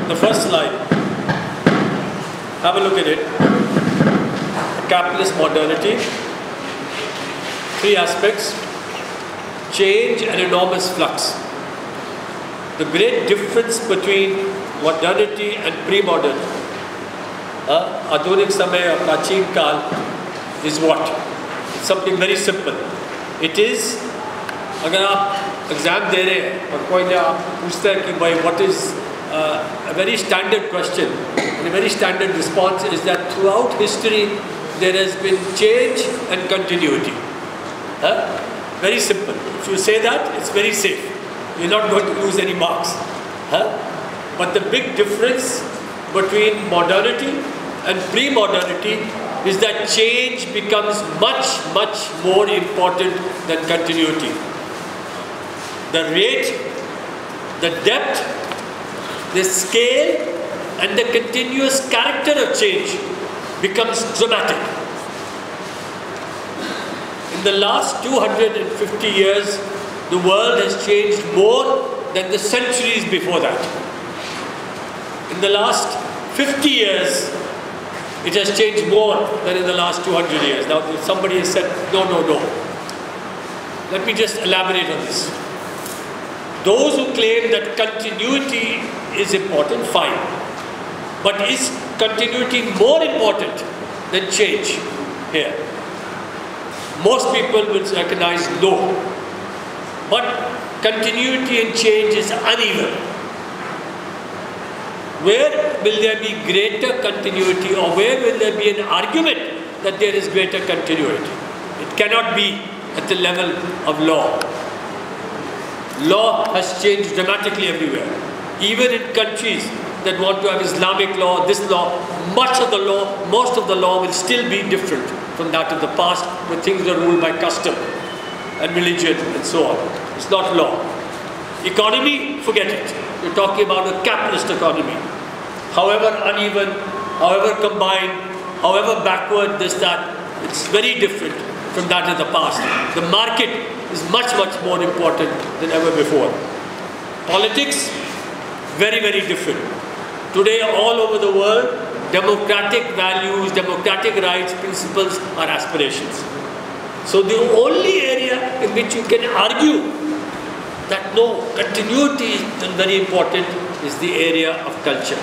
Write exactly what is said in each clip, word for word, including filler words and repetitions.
the first slide. Have a look at it. Capitalist modernity. Three aspects. Change and enormous flux. The great difference between modernity and pre-modern, uh, Adhunik Samay or Achin Kal, is what? It's something very simple. It is, अगर आप exam दे रहे हैं और कोई ने आप पूछता है कि भाई what is uh, a very standard question, and a very standard response is that throughout history there has been change and continuity. Huh? Very simple. If you say that, it's very safe. You're not going to lose any marks. Huh? But the big difference between modernity and pre-modernity is that change becomes much, much more important than continuity. The rate, the depth, the scale, and the continuous character of change becomes dramatic. In the last two hundred fifty years, the world has changed more than the centuries before that. In the last fifty years, it has changed more than in the last two hundred years. Now, if somebody has said, no, no, no. Let me just elaborate on this. Those who claim that continuity is important, fine. But is continuity more important than change here? Most people will recognize no. But continuity and change is uneven. Where will there be greater continuity, or where will there be an argument that there is greater continuity? It cannot be at the level of law. Law has changed dramatically everywhere. Even in countries that want to have Islamic law, this law, much of the law, most of the law will still be different from that of the past, where things are ruled by custom and religion and so on. It's not law. Economy, forget it. You're talking about a capitalist economy. However uneven, however combined, however backward, this, that, it's very different from that of the past. The market is much, much more important than ever before. Politics, very, very different. Today, all over the world, democratic values, democratic rights, principles are aspirations. So the only area in which you can argue that no, continuity is very important is the area of culture.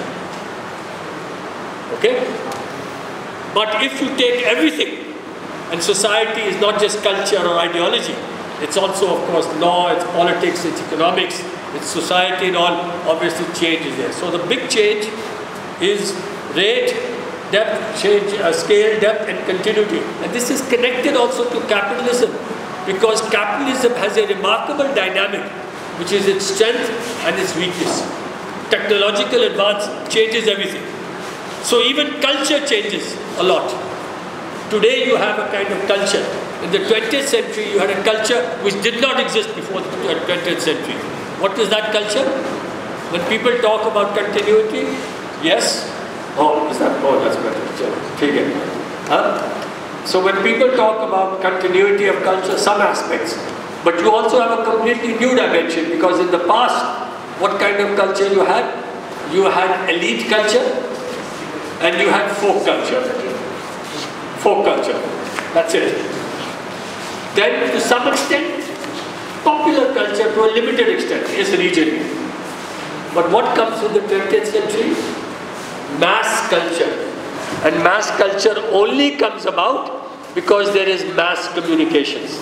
Okay? But if you take everything, and society is not just culture or ideology, it's also, of course, law, it's politics, it's economics, it's society and all, obviously change is there. So the big change is rate, depth, change, uh, scale, depth and continuity. And this is connected also to capitalism, because capitalism has a remarkable dynamic, which is its strength and its weakness. Technological advance changes everything. So even culture changes a lot. Today you have a kind of culture. In the twentieth century you had a culture which did not exist before the twentieth century. What is that culture? When people talk about continuity, yes? Oh, is that? Oh, that's better. Take it. Huh? So when people talk about continuity of culture, some aspects, but you also have a completely new dimension, because in the past, what kind of culture you had? You had elite culture and you had folk culture. Folk culture. That's it. Then to some extent, popular culture to a limited extent is region. But what comes with the twentieth century? Mass culture. And mass culture only comes about because there is mass communications.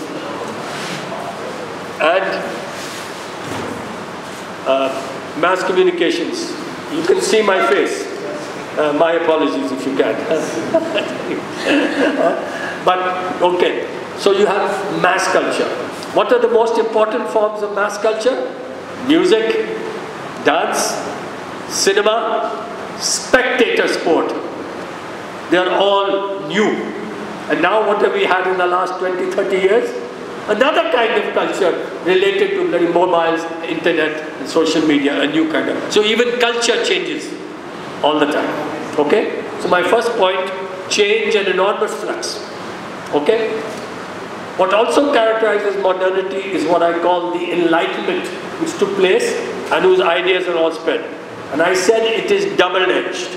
And uh, mass communications. You can see my face. Uh, my apologies if you can. But okay. So you have mass culture. What are the most important forms of mass culture? Music, dance, cinema, spectator sport. They are all new. And now what have we had in the last twenty, thirty years? Another kind of culture related to the mobiles, internet, and social media, a new kind of. So even culture changes all the time. Okay? So my first point, change and enormous flux. Okay? What also characterizes modernity is what I call the enlightenment, which took place and whose ideas are all spread. And I said it is double-edged,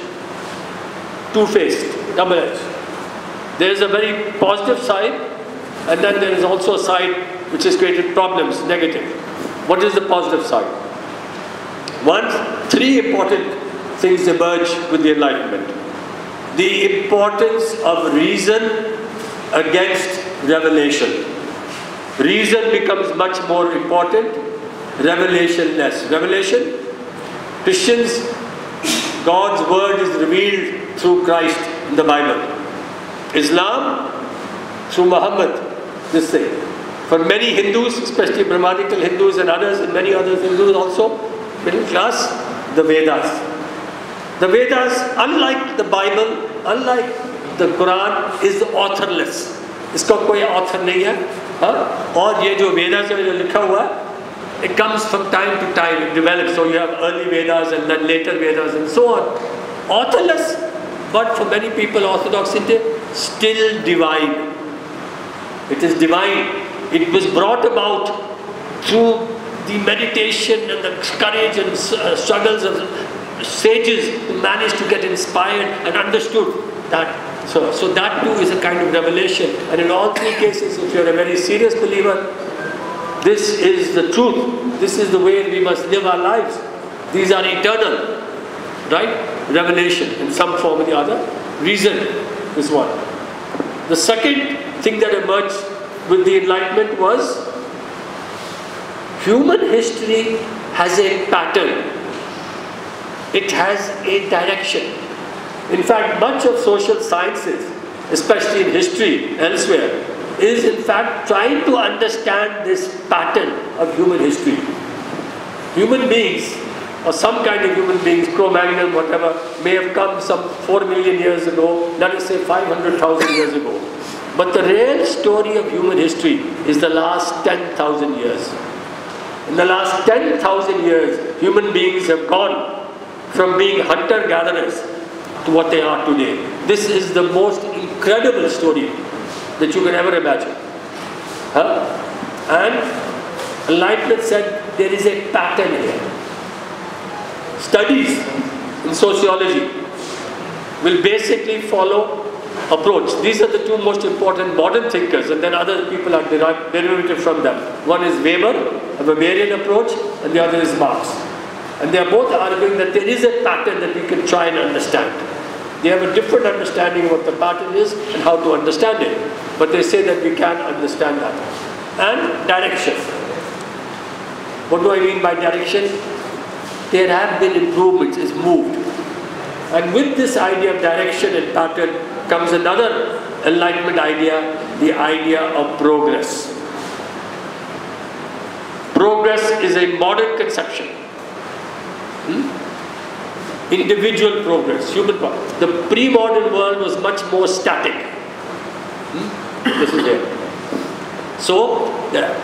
two-faced, double-edged. There is a very positive side, and then there is also a side which has created problems, negative. What is the positive side? One, three important things emerge with the Enlightenment. The importance of reason against revelation. Reason becomes much more important, revelation less. Revelation, Christians, God's word is revealed through Christ in the Bible. Islam, through Muhammad, this thing. For many Hindus, especially Brahmanical Hindus and others, and many other Hindus also, middle class, the Vedas. The Vedas, unlike the Bible, unlike the Quran, is authorless. इसका कोई author नहीं है, हाँ? और ये जो Vedas में जो लिखा हुआ है, it comes from time to time, it develops. So you have early Vedas and then later Vedas and so on. Authorless, but for many people, Orthodox India, still divine. It is divine. It was brought about through the meditation and the courage and uh, struggles of sages who managed to get inspired and understood that. So, so that too is a kind of revelation. And in all three cases, if you're a very serious believer, this is the truth. This is the way we must live our lives. These are eternal, right? Revelation in some form or the other. Reason is one. The second thing that emerged with the Enlightenment was human history has a pattern. It has a direction. In fact, much of social sciences, especially in history, elsewhere, is in fact trying to understand this pattern of human history. Human beings, or some kind of human beings, Cro-Magnon, whatever, may have come some four million years ago, let us say five hundred thousand years ago. But the real story of human history is the last ten thousand years. In the last ten thousand years, human beings have gone from being hunter-gatherers to what they are today. This is the most incredible story that you can ever imagine. Huh? And Enlightenment said there is a pattern here. Studies in sociology will basically follow approach. These are the two most important modern thinkers, and then other people are derived, derivative from them. One is Weber, a Weberian approach, and the other is Marx. And they are both arguing that there is a pattern that we can try and understand. They have a different understanding of what the pattern is and how to understand it. But they say that we can understand that. And direction. What do I mean by direction? There have been improvements, it's moved. And with this idea of direction and pattern comes another Enlightenment idea, the idea of progress. Progress is a modern conception. Hmm? Individual progress, human progress. The pre-modern world was much more static. Hmm? This is there. So, there.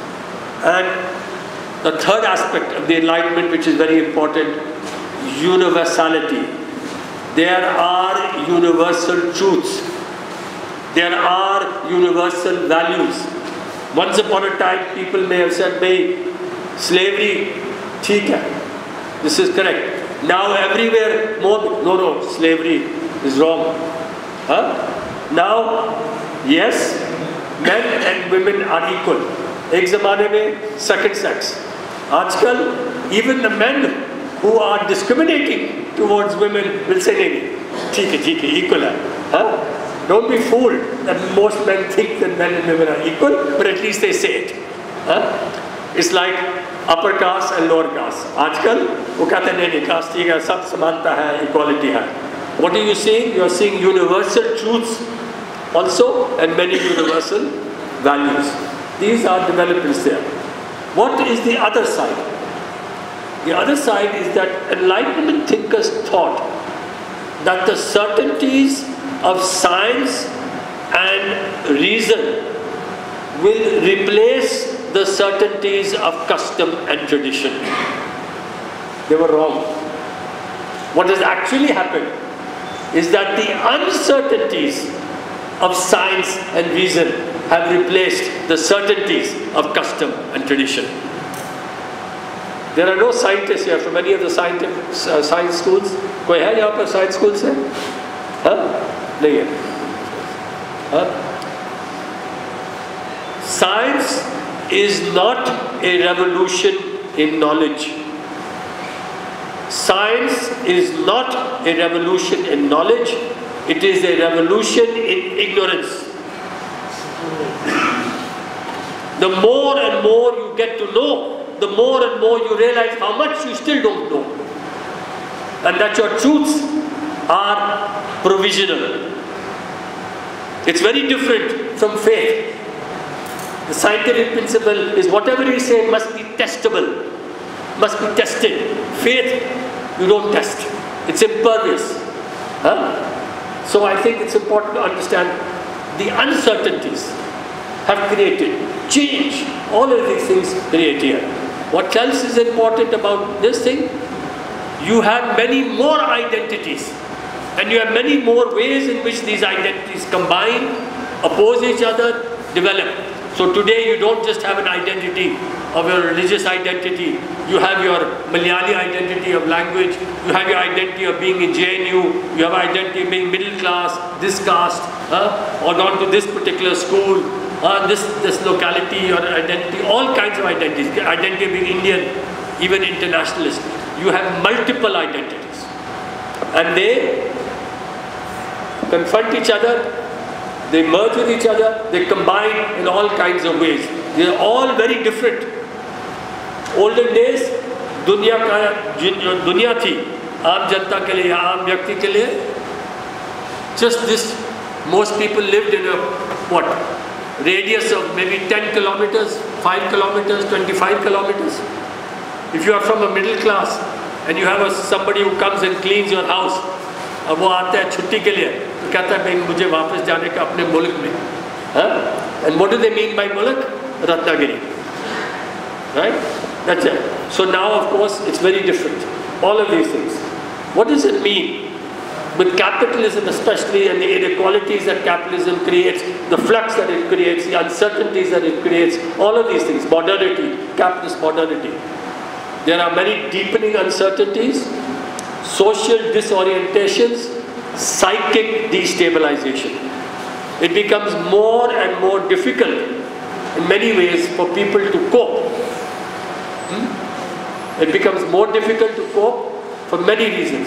And the third aspect of the Enlightenment, which is very important, universality. There are universal truths. There are universal values. Once upon a time, people may have said, "Hey, slavery, theek hai. This is correct." Now everywhere, more, no, no, slavery is wrong. Huh? Now, yes, men and women are equal. Ek zamane mein, second sex. Aajkal, even the men who are discriminating towards women will say, "Nahi, theek hai, theek hai, equal hai." Huh? Don't be fooled that most men think that men and women are equal, but at least they say it. Huh? It's like upper caste and lower caste. Aajkal, wo kehte hain, nahi, caste theek hai, sab samanta hai, equality hai. What are you seeing? You are seeing universal truths also and many universal values. These are developments there. What is the other side? The other side is that Enlightenment thinkers thought that the certainties of science and reason will replace the certainties of custom and tradition. They were wrong. What has actually happened is that the uncertainties of science and reason have replaced the certainties of custom and tradition. There are no scientists here from any of the scientific uh, science schools. कोई है यहाँ पर science school से? हाँ? नहीं है. हाँ? Science is not a revolution in knowledge. Science is not a revolution in knowledge. It is a revolution in ignorance. The more and more you get to know, the more and more you realize how much you still don't know. And that your truths are provisional. It's very different from faith. The scientific principle is whatever you say must be testable, must be tested. Faith, you don't test. It's impervious. Huh? So I think it's important to understand the uncertainties have created change. All of these things create here. What else is important about this thing? You have many more identities, and you have many more ways in which these identities combine, oppose each other, develop. So today you don't just have an identity of your religious identity, you have your Malayali identity of language, you have your identity of being in J N U, you have identity of being middle class, this caste, uh, or gone to this particular school, uh, this, this locality, your identity, all kinds of identities, identity of being Indian, even internationalist. You have multiple identities, and they confront each other, they merge with each other, they combine in all kinds of ways. They are all very different. Olden days, दुनिया का दुनिया थी आम जनता के लिए, आम व्यक्ति के लिए. Just this, most people lived in a what radius of maybe ten kilometers, five kilometers, twenty-five kilometers. If you are from a middle class and you have a, somebody who comes and cleans your house, अब वो आता है छुट्टी के लिए तो कहता है भाई मुझे वापस जाने का अपने मुल्क में. हाँ? And what do they mean by मुल्क? Ratnagiri. Right? That's it. So now of course it's very different. All of these things. What does it mean? With capitalism especially, and the inequalities that capitalism creates, the flux that it creates, the uncertainties that it creates, all of these things, modernity, capitalist modernity. There are many deepening uncertainties, social disorientations, psychic destabilization. It becomes more and more difficult in many ways for people to cope. Hmm? It becomes more difficult to cope for many reasons.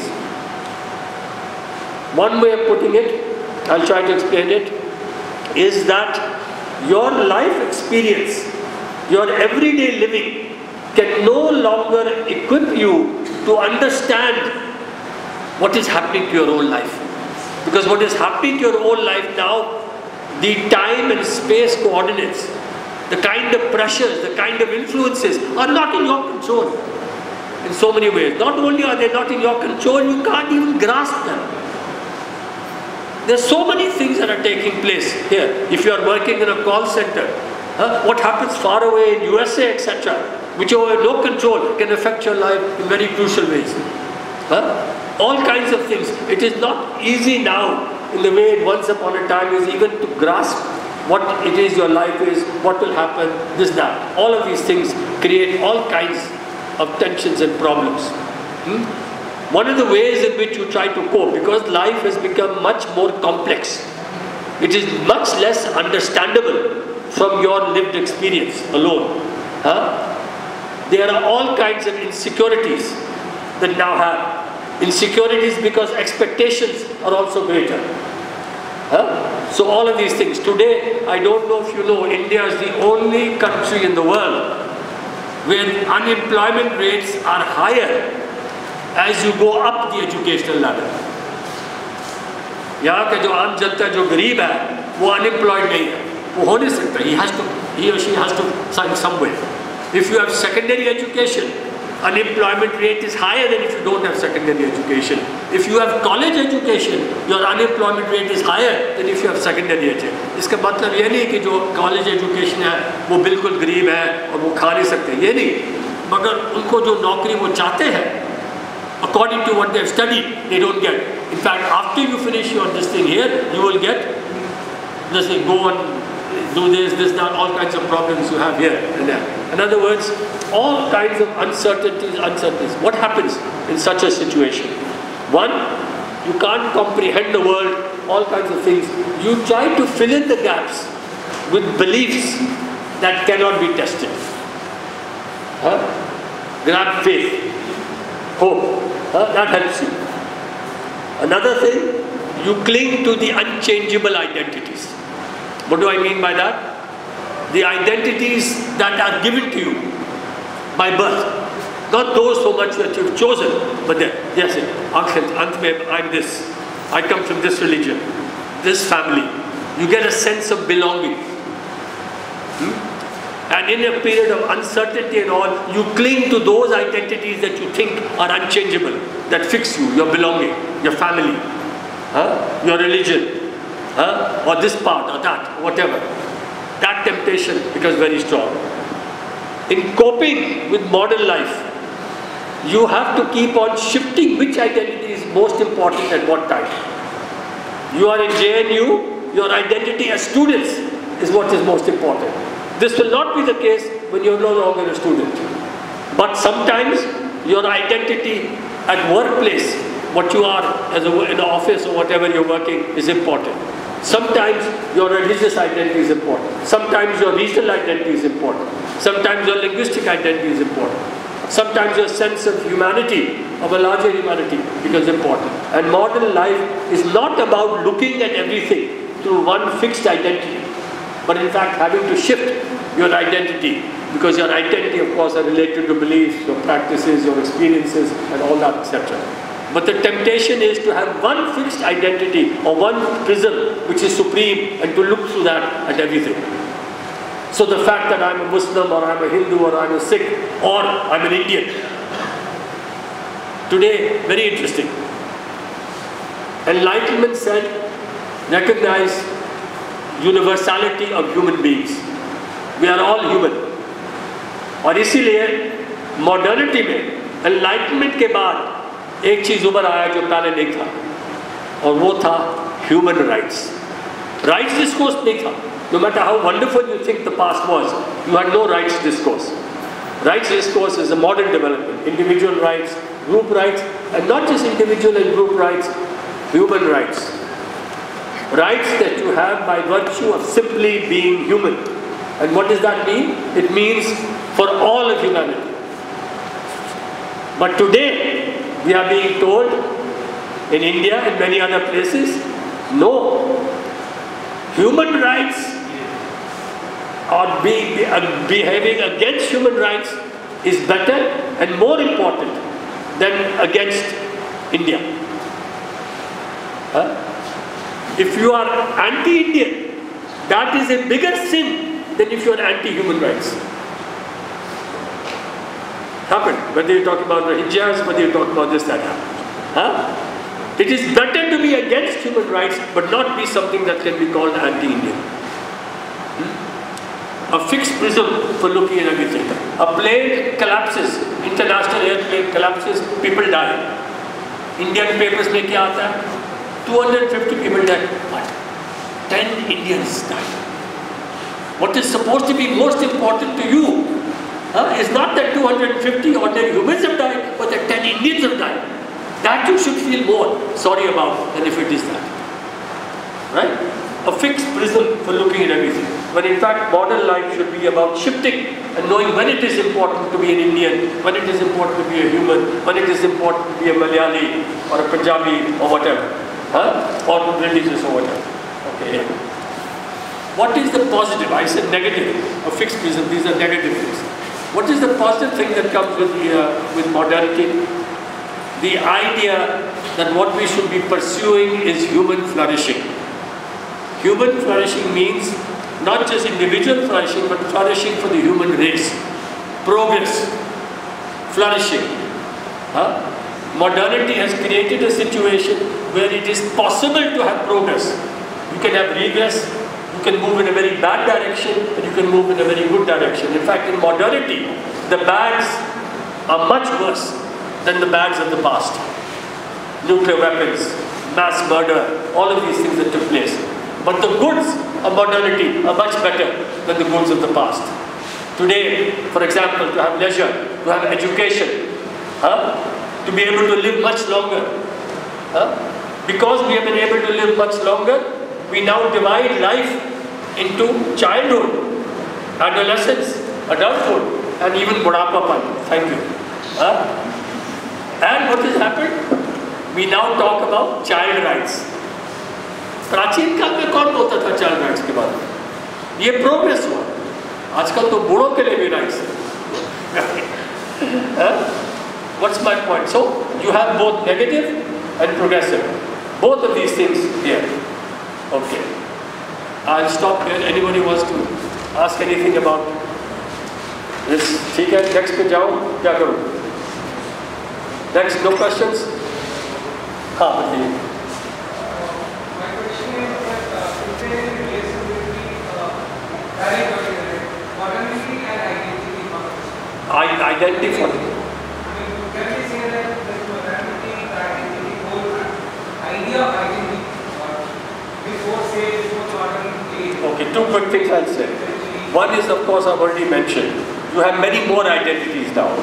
One way of putting it, I'll try to explain it, is that your life experience, your everyday living, can no longer equip you to understand what is happening to your own life. Because what is happening to your own life now, the time and space coordinates, the kind of pressures, the kind of influences are not in your control in so many ways. Not only are they not in your control, you can't even grasp them. There's so many things that are taking place here. If you are working in a call center, huh, what happens far away in U S A, et cetera, which you have no control, can affect your life in very crucial ways. Huh? All kinds of things. It is not easy now in the way once upon a time is even to grasp what it is your life is, what will happen, this, that. All of these things create all kinds of tensions and problems. Hmm? One of the ways in which you try to cope, because life has become much more complex, it is much less understandable from your lived experience alone. Huh? There are all kinds of insecurities that now have. Insecurities because expectations are also greater. Huh? So all of these things. Today, I don't know if you know, India is the only country in the world where unemployment rates are higher as you go up the educational ladder. यहाँ का जो आम जनता जो गरीब है वो unemployed नहीं है, वो हो नहीं सकता. He has to, he or she has to sign somewhere. If you have secondary education, unemployment rate is higher than if you don't have secondary education. If you have college education, your unemployment rate is higher than if you have secondary education. इसका मतलब ये नहीं कि जो college education है वो बिल्कुल गरीब है और वो खा नहीं सकते, ये नहीं. मगर उनको जो नौकरी वो चाहते हैं, according to what they have studied, they don't get. In fact, after you finish your this thing here, you will get, let's say, go on do this, this, that, all kinds of problems you have here and there. In other words, all kinds of uncertainties, uncertainties. What happens in such a situation? One, you can't comprehend the world, all kinds of things. You try to fill in the gaps with beliefs that cannot be tested. Huh? Grab faith, hope, huh? That helps you. Another thing, you cling to the unchangeable identities. What do I mean by that? The identities that are given to you by birth. Not those so much that you've chosen, but then, yes, I'm this. I come from this religion, this family. You get a sense of belonging. Hmm? And in a period of uncertainty and all, you cling to those identities that you think are unchangeable, that fix you, your belonging, your family, huh? Your religion, huh? Or this part or that, whatever. That temptation becomes very strong. In coping with modern life, you have to keep on shifting which identity is most important at what time. You are in J N U, your identity as students is what is most important. This will not be the case when you're no longer a student. But sometimes your identity at workplace, what you are as a, in an office or whatever you're working, is important. Sometimes your religious identity is important. Sometimes your regional identity is important. Sometimes your linguistic identity is important. Sometimes your sense of humanity, of a larger humanity, becomes important. And modern life is not about looking at everything through one fixed identity, but in fact having to shift your identity, because your identity, of course, are related to beliefs, your practices, your experiences, and all that, et cetera. But the temptation is to have one fixed identity or one prism which is supreme, and to look through that at everything. So the fact that I'm a Muslim or I'm a Hindu or I'm a Sikh or I'm an Indian. Today, very interesting. Enlightenment said, recognize universality of human beings. We are all human. और इसीलिए modernity में enlightenment के बाद एक चीज उभर आया जो पहले नहीं था, और वो था human rights. Rights discourse नहीं था. No matter how wonderful you think the past was, you had no rights discourse. Rights discourse is a modern development. Individual rights, group rights, and not just individual and group rights, human rights. Rights that you have by virtue of simply being human. And what does that mean? It means for all of humanity. But today, we are being told, in India and many other places, no. Human rights or be, uh, behaving against human rights is better and more important than against India. Huh? If you are anti-Indian, that is a bigger sin than if you are anti-human rights. Happened, whether you talk about Rohingyas, whether you talk about this, that happened. Huh? It is better to be against human rights, but not be something that can be called anti-Indian. Hmm? A fixed prism for looking at everything. A plane collapses, international airplane collapses, people die. Indian papers में क्या आता है? two hundred fifty people died. What? ten Indians died. What is supposed to be most important to you uh, is not that two hundred fifty ordinary humans have died, but that ten Indians have died. That you should feel more sorry about than if it is that. Right? A fixed prism for looking at everything. When in fact modern life should be about shifting and knowing when it is important to be an Indian, when it is important to be a human, when it is important to be a Malayali or a Punjabi or whatever. Huh? Or religious or whatever. Okay. What is the positive? I said negative. A fixed prism, these are negative things. What is the positive thing that comes with, the, uh, with modernity? The idea that what we should be pursuing is human flourishing. Human flourishing means not just individual flourishing, but flourishing for the human race. Progress, flourishing. Huh? Modernity has created a situation where it is possible to have progress. You can have regress, you can move in a very bad direction, and you can move in a very good direction. In fact, in modernity, the bads are much worse than the bads of the past. Nuclear weapons, mass murder, all of these things that took place. But the goods of modernity are much better than the goods of the past. Today, for example, to have leisure, to have education, huh? to be able to live much longer. Huh? Because we have been able to live much longer, we now divide life into childhood, adolescence, adulthood, and even budhapapan. Thank you. Huh? And what has happened? We now talk about child rights. प्राचीन काल में कौन बोलता था child rights के बारे में? ये प्रोग्रेस हुआ. आजकल तो बूढ़ों के लिए भी rights. What's my point? So you have both negative and progressive. Both of these things here. Okay. I'll stop here. Anybody wants to ask anything about this? ठीक है. Next पे जाओ. क्या करूँ? Next, no questions? हाँ बताइए. I identify. Okay, two quick things I'll say. One is, of course, I've already mentioned. You have many more identities now.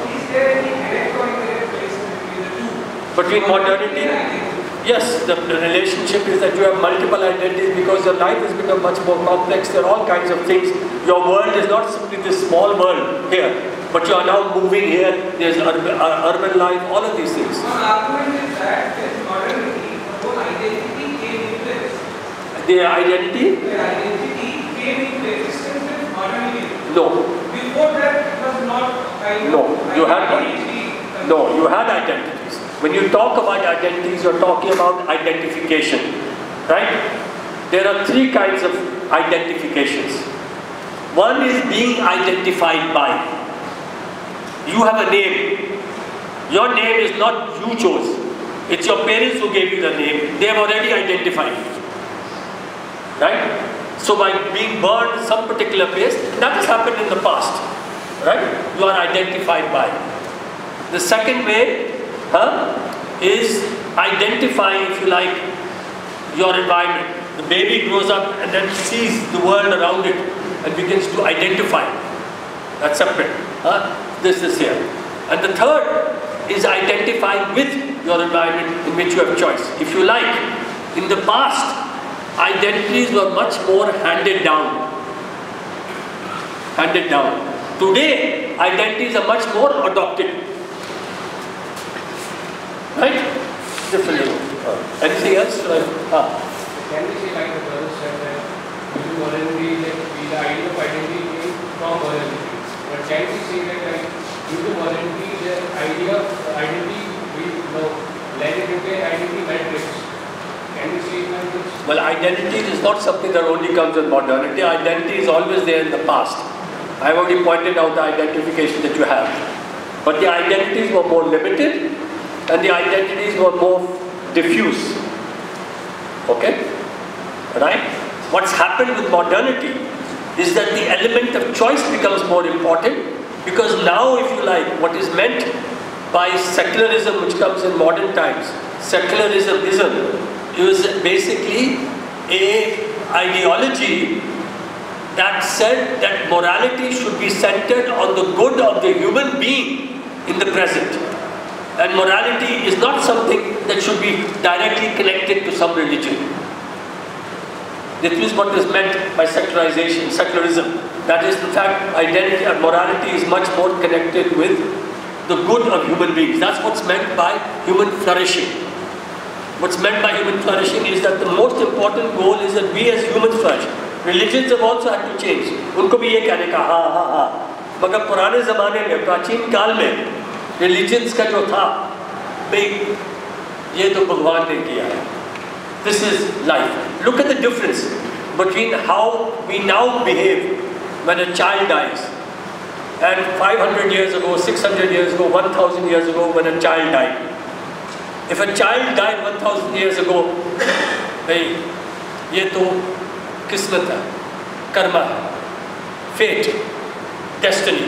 Between modernity, yes, the, the relationship is that you have multiple identities because your life has become much more complex. There are all kinds of things. Your world is not simply this small world here, but you are now moving here. There's urban, uh, urban life, all of these things. My argument is that with modernity, the whole identity came into existence. The identity? The identity came into existence with modernity. No. Before that, it was not kind of No, you had identity. No, you had identities. When you talk about identities, you're talking about identification, right? There are three kinds of identifications. One is being identified by. You have a name. Your name is not you chose. It's your parents who gave you the name. They have already identified you, right? So by being born in some particular place, that has happened in the past, right? You are identified by. The second way huh, is identifying, if you like, your environment. The baby grows up and then sees the world around it and begins to identify. That's separate. Huh? This is here. And the third is identifying with your environment in which you have choice. If you like, in the past, identities were much more handed down. Handed down. Today, identities are much more adopted. Right? Differently. Uh, anything else? Uh, ah. Can we say, like the brother said, that due to modernity, that the idea of identity came from modernity? But can we say that, like, due to modernity, the idea of identity, we know, landed into an identity matrix? Can we say it like this? Well, identity is not something that only comes with modernity. Identity is always there in the past. I've already pointed out the identification that you have. But the identities were more limited and the identities were more diffuse. Okay? Right? What's happened with modernity is that the element of choice becomes more important, because now, if you like, what is meant by secularism, which comes in modern times, secularism is basically a ideology that said that morality should be centered on the good of the human being in the present. And morality is not something that should be directly connected to some religion. This is what is meant by secularization, secularism. That is, in fact, identity and morality is much more connected with the good of human beings. That's what's meant by human flourishing. What's meant by human flourishing is that the most important goal is that we as humans flourish. Religions have also had to change. उनको भी ये कहने का हाँ हाँ हाँ. मगर पुराने ज़माने में, प्राचीन काल में, religions का जो था, भाई ये तो भगवान ने किया है. This is life. Look at the difference between how we now behave when a child dies, and five hundred years ago, six hundred years ago, one thousand years ago, when a child died. If a child died one thousand years ago, भाई ये तो किस्मत है, कर्मा है, fate, destiny.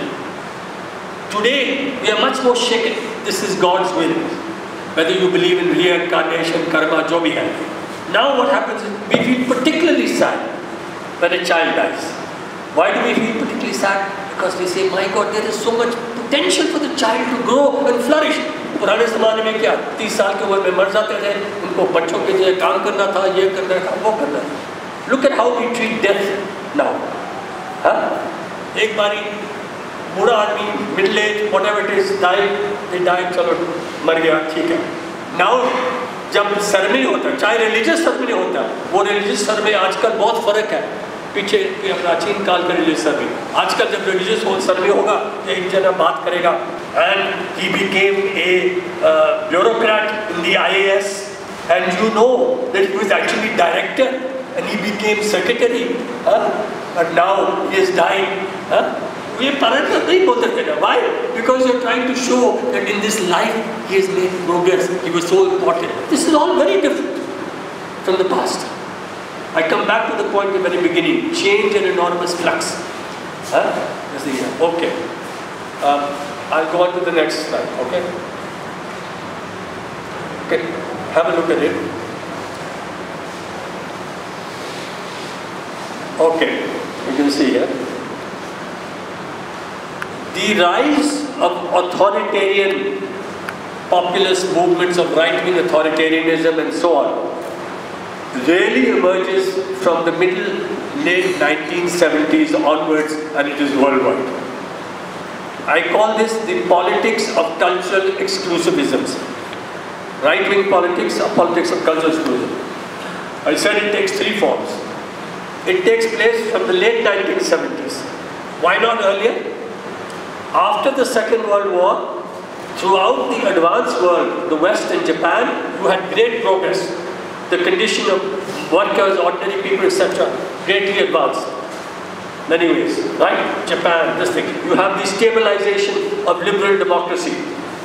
Today we are much more shaken. This is God's will. Whether you believe in reincarnation, karma, jo bhi hai. Now what happens is we feel particularly sad when a child dies. Why do we feel particularly sad? Because we say, my God, there is so much potential for the child to grow and flourish. पुराने ज़माने में क्या तीस साल के उम्र में मर जाते थे, उनको बच्चों के लिए काम करना था, ये करना था, वो करना था. Look at how we treat death now. हाँ? एक बारी बूढ़ा आदमी, middle age, whatever it is, died, they died, चलो मर गया, ठीक है. Now जब सरमनी होता है, चाहे रिलीजियस सरमनी होता है, वो रिलीजियस सरमनी आजकल बहुत फर्क है. पीछे प्राचीन काल का रिलीजियस सरमनी. आजकल जब रिलीजियस सरमनी होगा, एक जना बात करेगा, and he became a uh, bureaucrat in the I A S, and you know that he was actually director, and he became secretary, huh? And now he is dying. Huh? ये parents नहीं बोलते थे ना. Why? Because you are trying to show that in this life he has made progress. He was so important. This is all very different from the past. I come back to the point at the very beginning. Change and enormous flux. Huh? Okay. Um, I'll go on to the next slide. Okay. Okay. Have a look at it. Okay. You can see here. The rise of authoritarian populist movements of right-wing authoritarianism and so on really emerges from the middle, late nineteen seventies onwards, and it is worldwide. I call this the politics of cultural exclusivisms. Right-wing politics or politics of cultural exclusivism. I said it takes three forms. It takes place from the late nineteen seventies. Why not earlier? After the Second World War, throughout the advanced world, the West and Japan, you had great progress. The condition of workers, ordinary people, et cetera, greatly advanced. Many ways, right? Japan, this thing. You have the stabilization of liberal democracy.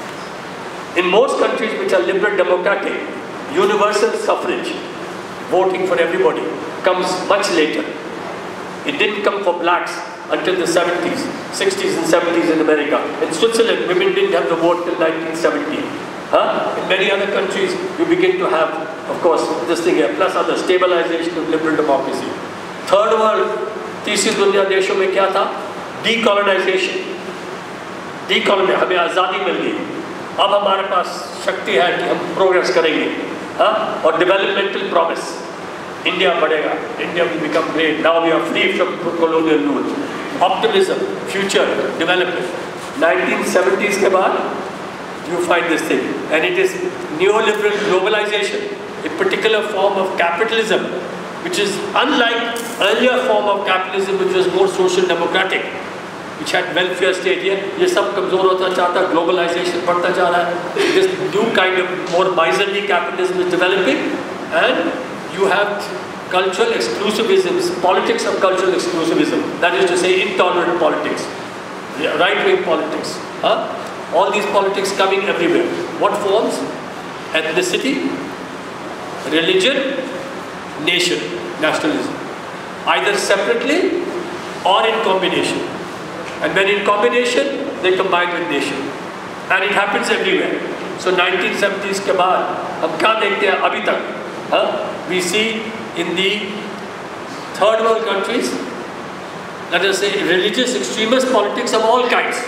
In most countries which are liberal democratic, universal suffrage, voting for everybody, comes much later. It didn't come for blacks until the seventies, sixties and seventies in America. In Switzerland, women didn't have the vote till nineteen seventy. Huh? In many other countries, you begin to have, of course, this thing here, plus other stabilization of liberal democracy. Third world, तीसरी दुनिया देशों में क्या था? Decolonization. Decolonization, हमें आज़ादी मिल गई. अब हमारे पास शक्ति है कि हम प्रोग्रेस करेंगे. हाँ? और developmental promise. India बढ़ेगा. India will become great. Now we are free from colonial rule. Optimism, future, development. nineteen seventies के बाद you find this thing, and it is neoliberal globalization, a particular form of capitalism, which is unlike earlier form of capitalism, which was more social democratic, which had welfare state. Here, ये सब कमजोर होता जाता, globalization बढ़ता जा रहा है. This new kind of more miserly capitalism is developing, and you have cultural exclusivisms, politics of cultural exclusivism. That is to say, intolerant politics, right-wing politics. Huh? All these politics coming everywhere. What forms? Ethnicity, religion, nation, nationalism. Either separately or in combination. And when in combination, they combine with nation. And it happens everywhere. So nineteen seventies के बाद हम क्या देखते हैं अभी तक? Huh? We see in the third world countries, let us say, religious extremist politics of all kinds.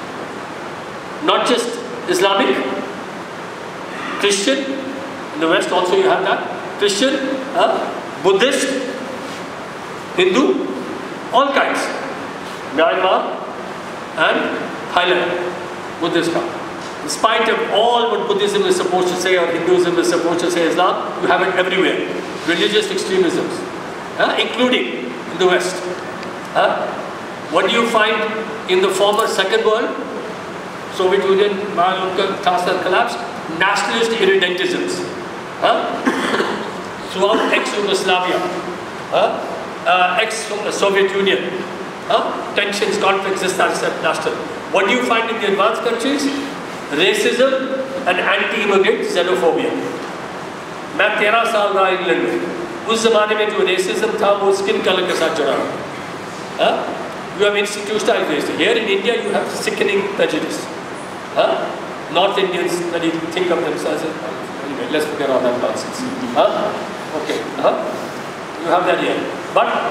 Not just Islamic, Christian, in the West also you have that, Christian, uh, Buddhist, Hindu, all kinds. Myanmar and Thailand, Buddhist. In spite of all what Buddhism is supposed to say or Hinduism is supposed to say Islam, you have it everywhere. Religious extremisms, uh, including in the West. Uh, what do you find in the former Second World? Soviet Union, Malaysia collapsed, nationalist irredentisms. Huh? Throughout ex-Yugoslavia, huh? uh, ex-Soviet Union, huh? tensions, conflicts, this, that, that, national. What do you find in the advanced countries? Racism and anti-immigrant xenophobia. मैं तेरह साल रहा England में, उस ज़माने में जो racism था वो स्किन कलर के साथ जुड़ा हुआ. You have institutionalized racism. Here in India you have sickening prejudice. Huh? North Indians, when you think of themselves as, anyway, let's forget all that nonsense. Huh? Okay. Huh? You have that here. But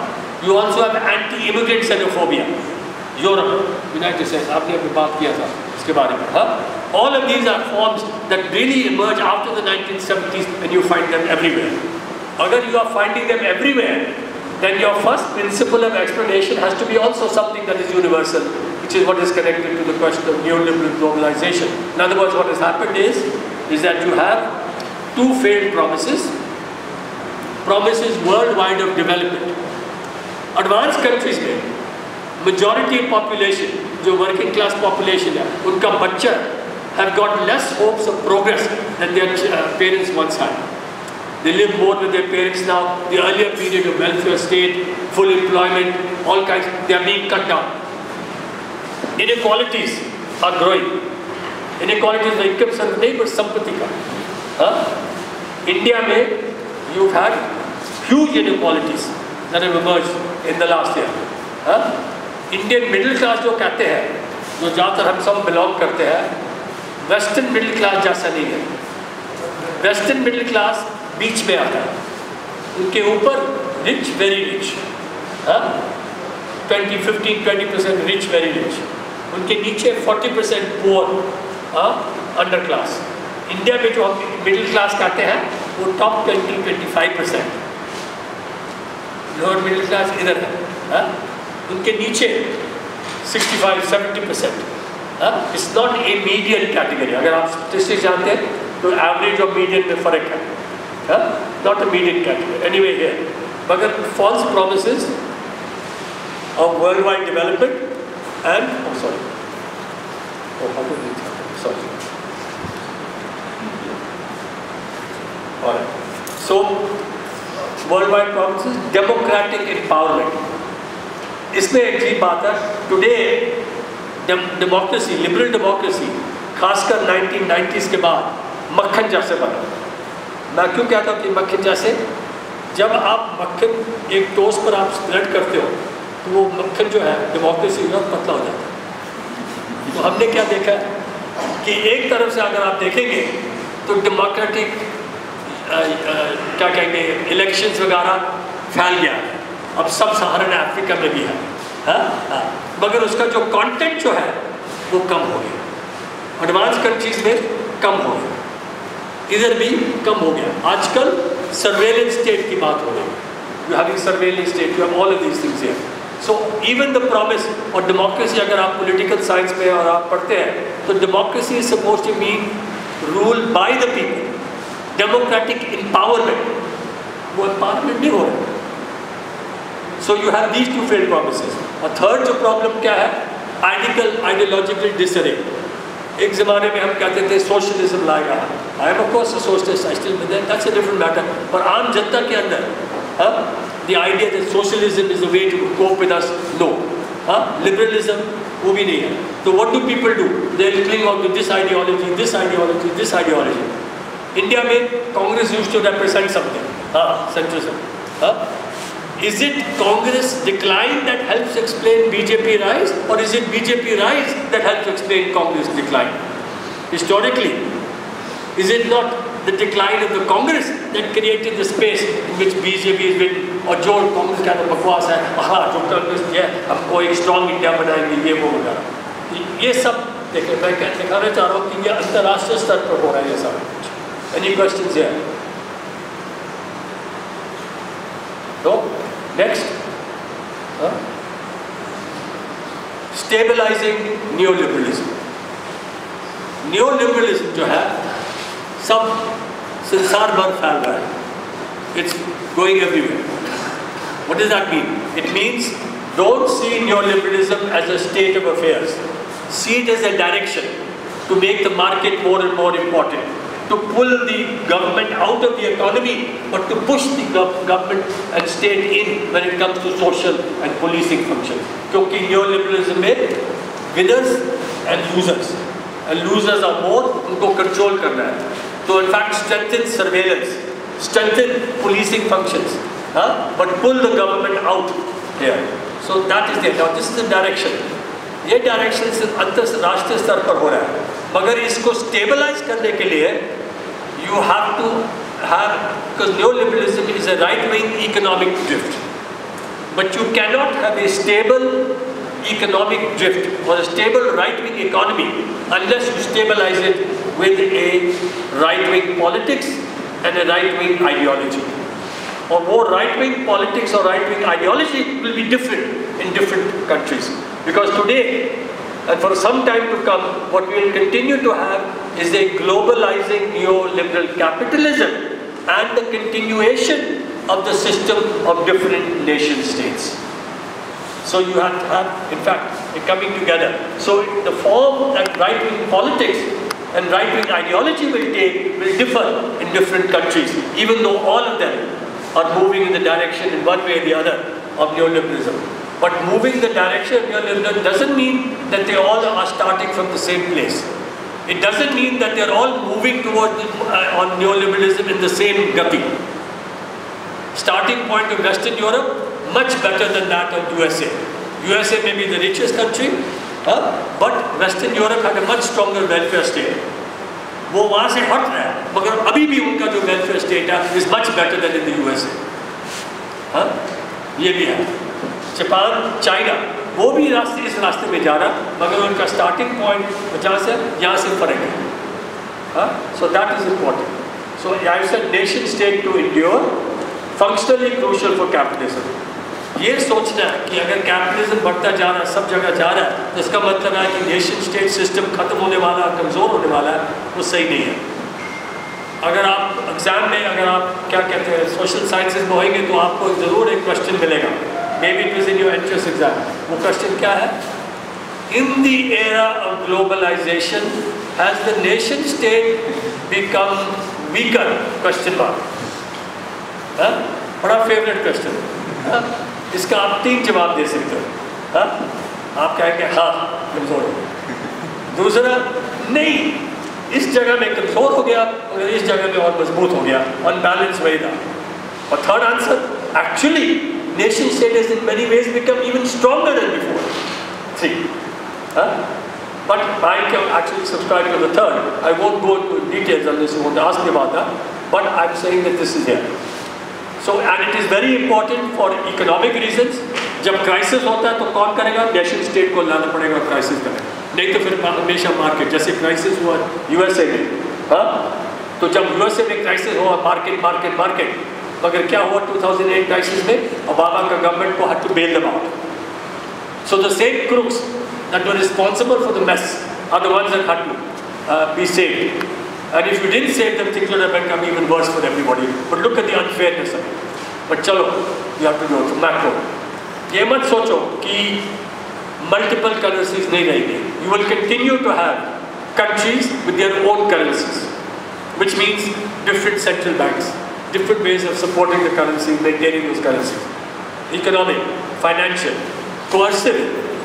You also have anti-immigrant xenophobia. Europe, United States, आपने अभी बात किया था इसके बारे में, हाँ? All of these are forms that really emerge after the nineteen seventies, and you find them everywhere. Agar you are finding them everywhere, then your first principle of explanation has to be also something that is universal, which is what is connected to the question of neoliberal globalization. In other words, what has happened is, is that you have two failed promises, promises worldwide of development. Advanced countries में majority population, जो working class population है, उनका बच्चा have got less hopes of progress than their uh, parents once had. They live more with their parents now. The earlier period of welfare state, full employment, all kinds, they are being cut down. Inequalities are growing. Inequalities of income सर्व नहीं, but संपत्ति का. Huh? India में you've had huge inequalities that have emerged in the last year. Huh? Indian middle class जो कहते हैं, जो ज़्यादातर हम सब belong करते हैं, Western middle class जैसा नहीं है. Western middle class बीच में आता है. उनके ऊपर rich, very rich, हाँ? twenty, fifteen, twenty percent rich, very rich. उनके नीचे forty percent poor, हाँ? under class. इंडिया में जो हम middle class कहते हैं, वो top twenty, twenty-five percent. Lower middle class इधर है, हाँ? उनके नीचे sixty-five, seventy percent. It's not a median category. अगर आप statistics जानते हैं, तो average और median में फर्क है. Huh? Not a median category. Anyway, here, मगर false promises of worldwide development and oh sorry, oh how did it happen? Sorry. All right. So worldwide promises, democratic empowerment. इसमें एक चीज बात है. Today डेमोक्रेसी, लिबरल डेमोक्रेसी, खासकर nineteen nineties के बाद मक्खन जैसे बना. मैं क्यों कहता हूँ कि मक्खन जैसे? जब आप मक्खन एक टोस्ट पर आप स्प्रेड करते हो, तो वो मक्खन जो है डेमोक्रेसी में पतला हो जाता है. तो हमने क्या देखा कि एक तरफ से अगर आप देखेंगे तो डेमोक्रेटिक क्या कहेंगे इलेक्शंस वगैरह फैल गया. अब सब सहारन अफ्रीका में भी है, हाँ हाँ, मगर उसका जो कंटेंट जो है वो कम हो गया. एडवांस कंट्रीज में कम हो गया, इधर भी कम हो गया. आजकल सर्वेलेंस स्टेट की बात हो रही है. You having surveillance state, you have all of these things here. So even the promise और डेमोक्रेसी, अगर आप पॉलिटिकल साइंस में और आप पढ़ते हैं, तो democracy is supposed to mean rule by the people, democratic empowerment. वो एम्पावरमेंट नहीं हो रहा. So you have these two failed promises. और थर्ड जो प्रॉब्लम क्या है? आइडिकल आइडियोलॉजिकल डिसरे. एक ज़माने में हम कहते थे सोशलिज्म लाएगा. I am of course a socialist, I still believe that's a different matter. पर आम जनता के अंदर हाँ the idea that socialism is a way to cope with us, no. हाँ लिबरलिज्म वो भी नहीं है. तो what do people do? They will cling on to this ideology, this ideology, this ideology. India में Congress used to represent something, हाँ centrism. हाँ is it Congress decline that helps explain B J P rise, or is it B J P rise that helps explain Congress decline? Historically, is it not the decline of the Congress that created the space in which B J P is been, और जो कांग्रेस का तो बकवास है, हाँ जो कांग्रेस है हमको एक स्ट्रॉन्ग इंडिया बनाएंगे, ये वो वगैरह. ये सब देखिए, मैं दिखाना चाह रहा हूँ कि ये अंतर्राष्ट्रीय स्तर पर हो रहा है ये सब. Any questions here? No? Next, huh? Stabilizing neoliberalism. Neoliberalism जो है सब संसार भर फैल रहा है. It's going everywhere. What does that mean? It means don't see neoliberalism as a state of affairs. See it as a direction to make the market more and more important, to pull the government out of the economy, but to push the government and state in when it comes to social and policing functions. क्योंकि neoliberalism में winners and losers, and losers are more, उनको control करना है. तो in fact strengthen surveillance, strengthen policing functions, huh? but pull the government out here. So that is there. Now this is the direction. ये direction अंतरराष्ट्रीय स्तर पर हो रहा है. मगर इसको स्टेबलाइज करने के लिए you have to have, because neoliberalism is a right-wing economic drift. but you cannot have a stable economic drift or a stable right-wing economy unless you stabilize it with a right-wing politics and a right-wing ideology. Or more right-wing politics or right-wing ideology will be different in different countries. Because today, and for some time to come, what we will continue to have is a globalizing neoliberal capitalism and the continuation of the system of different nation states. So you have to have, in fact, a coming together. So the form that right-wing politics and right-wing ideology will take will differ in different countries, even though all of them are moving in the direction in one way or the other of neoliberalism. But moving the direction of neoliberalism doesn't mean that they all are starting from the same place. It doesn't mean that they're all moving towards uh, on neoliberalism in the same gati. Starting point of Western Europe, much better than that of U S A. U S A may be the richest country, huh? But Western Europe had a much stronger welfare state. वो वहाँ से हट रहा है, मगर अभी भी उनका जो welfare state है is much better than in the U S A. हाँ? ये भी है. जापान, चाइना, वो भी रास्ते इस रास्ते में जा रहा, मगर उनका starting point जहाँ से यहाँ से फर्क है. हाँ? So that is important. So I said nation state to endure, functionally crucial for capitalism. ये सोचना है कि अगर कैपिटलिज्म बढ़ता जा रहा है, सब जगह जा रहा है, तो इसका मतलब है कि नेशन स्टेट सिस्टम खत्म होने वाला, कमज़ोर होने वाला है, वो सही नहीं है. अगर आप एग्जाम में, अगर आप क्या कहते हैं सोशल साइंसेज में होंगे तो आपको ज़रूर एक क्वेश्चन मिलेगा. Maybe it was in your entrance exam. वो क्वेश्चन क्या है? In the era of globalisation has the nation state become weaker? Question mark. बड़ा फेवरेट क्वेश्चन. इसका आप तीन जवाब दे सकते हो. हाँ? आप कहेंगे हाँ कमज़ोर हो गया. दूसरा, नहीं, इस जगह में कमज़ोर हो गया और इस जगह में और मजबूत हो गया. अनबैलेंस वही था. और third answer, actually nation state has in many ways become even stronger than before. See, huh? But I can actually subscribe to the third. I won't go into details unless you want to ask me about that. But I'm saying that this is here. So, and it is very important for economic reasons. जब crisis होता है तो कौन करेगा? Nation state को लाना पड़ेगा और क्राइसिस करेगा. नहीं तो फिर हमेशा मार्केट, जैसे क्राइसिस हुआ यूएसए में. हाँ? तो जब यूएसए में क्राइसिस हुआ, मार्केट मार्केट मार्केट, मगर क्या हुआ टू थाउज़ेंड एट क्राइसिस में? ओबामा का गवर्नमेंट को had to bail them out. So the same crooks that were responsible for the mess are the ones that had to uh, be saved. And if you didn't save them, things would have become even worse for everybody. But look at the unfairness of it. But chalo, you have to do it from macro. ये मत सोचो कि multiple currencies नहीं रहेंगे. You will continue to have countries with their own currencies, which means different central banks, different ways of supporting the currency, maintaining those currencies. Economic, financial, coercive.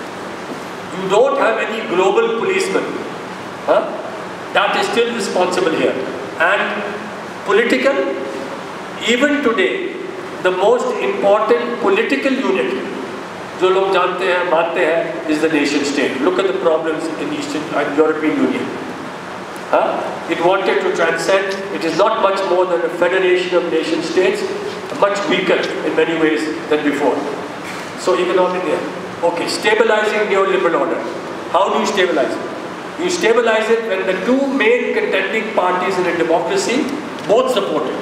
You don't have any global policeman. Huh? That is still responsible here. And political, even today, the most important political unit, जो लोग जानते हैं, मानते हैं, is the nation state. Look at the problems in Eastern and European Union. Huh? It wanted to transcend. It is not much more than a federation of nation states, much weaker in many ways than before. So economic here. Okay, stabilizing neoliberal order. How do you stabilize it? You stabilize it when the two main contending parties in a democracy both support it.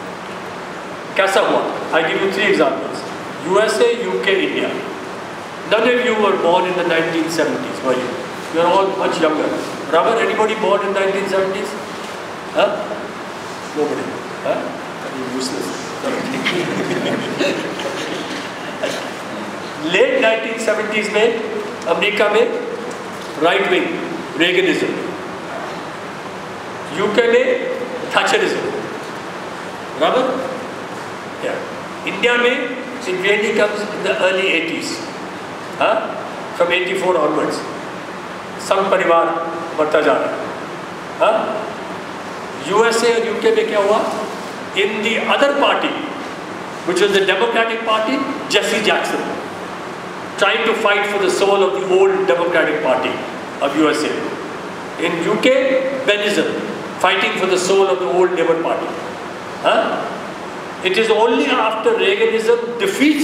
कैसा हुआ? I give you three examples. U S A, U K, India. None of you were born in the nineteen seventies, were you? You are all much younger. Rubber, anybody born in the nineteen seventies? Huh? Nobody. Huh? You're useless. Late nineteen seventies में America में right wing Reaganism, U K में Thatcherism, rubber, yeah. India में it really comes in the early eighties, huh? From eighty-four onwards. संघ परिवार बढ़ता जा रहा है, huh? U S A और U K में क्या हुआ? In the other party, which was the Democratic Party, Jesse Jackson, trying to fight for the soul of the old Democratic Party of U S A. In U K, Benizm, fighting for the soul of the old Labour Party. Huh? It is only after Reaganism defeats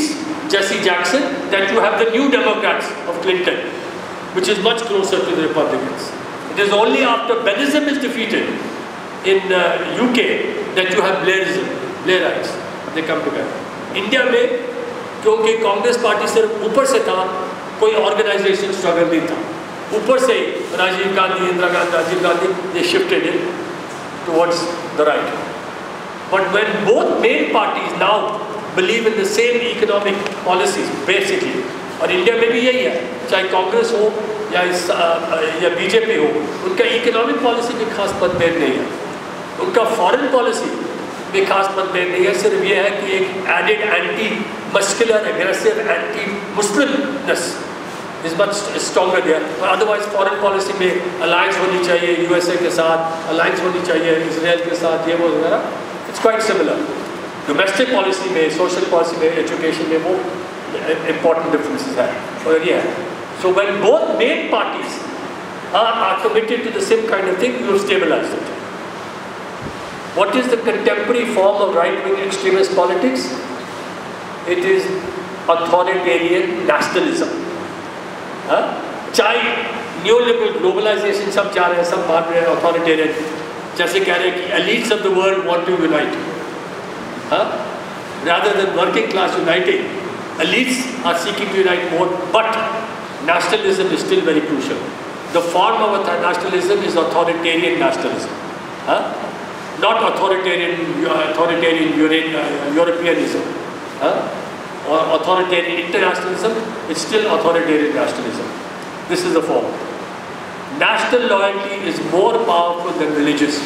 Jesse Jackson, that you have the New Democrats of Clinton, which is much closer to the Republicans. It is only after Benism is defeated in uh, U K that you have Blairism, Blairites. They come together. India में क्योंकि Congress party सिर्फ ऊपर से था, कोई organisation struggle नहीं था. ऊपर से Rajiv Gandhi, Indira Gandhi, Rajiv Gandhi, they shifted it towards the right. But when both main parties now believe in the same economic policies, basically, और इंडिया में भी यही है, चाहे कांग्रेस हो या इस या बीजेपी हो, उनका इकोनॉमिक पॉलिसी में खास मतभेद नहीं है, उनका फॉरेन पॉलिसी में खास मतभेद नहीं है. सिर्फ ये है कि एक added anti muscular aggressive anti Muslimness is much stronger there. Otherwise foreign policy में अलायंस होनी चाहिए यूएसए के साथ, अलायंस होनी चाहिए इसराइल के साथ, ये वो वगैरह. It's quite similar. Domestic policy में, सोशल पॉलिसी में, एजुकेशन में वो important differences है, और ये है. So when both main parties are, are committed to the same kind of thing, you have stabilized it. What is the contemporary form of right-wing extremist politics? It is authoritarian nationalism. हाँ? चाहे neoliberal globalization सब जा रहे हैं, सब भाग रहे हैं authoritarian, जैसे कह रहे हैं कि elites of the world want to unite. हाँ? Rather than working class uniting, elites are seeking to unite more, but nationalism is still very crucial. The form of nationalism is authoritarian nationalism. Huh? Not authoritarian, authoritarian Europeanism. Huh? Or authoritarian internationalism, it's still authoritarian nationalism. This is the form. National loyalty is more powerful than religious.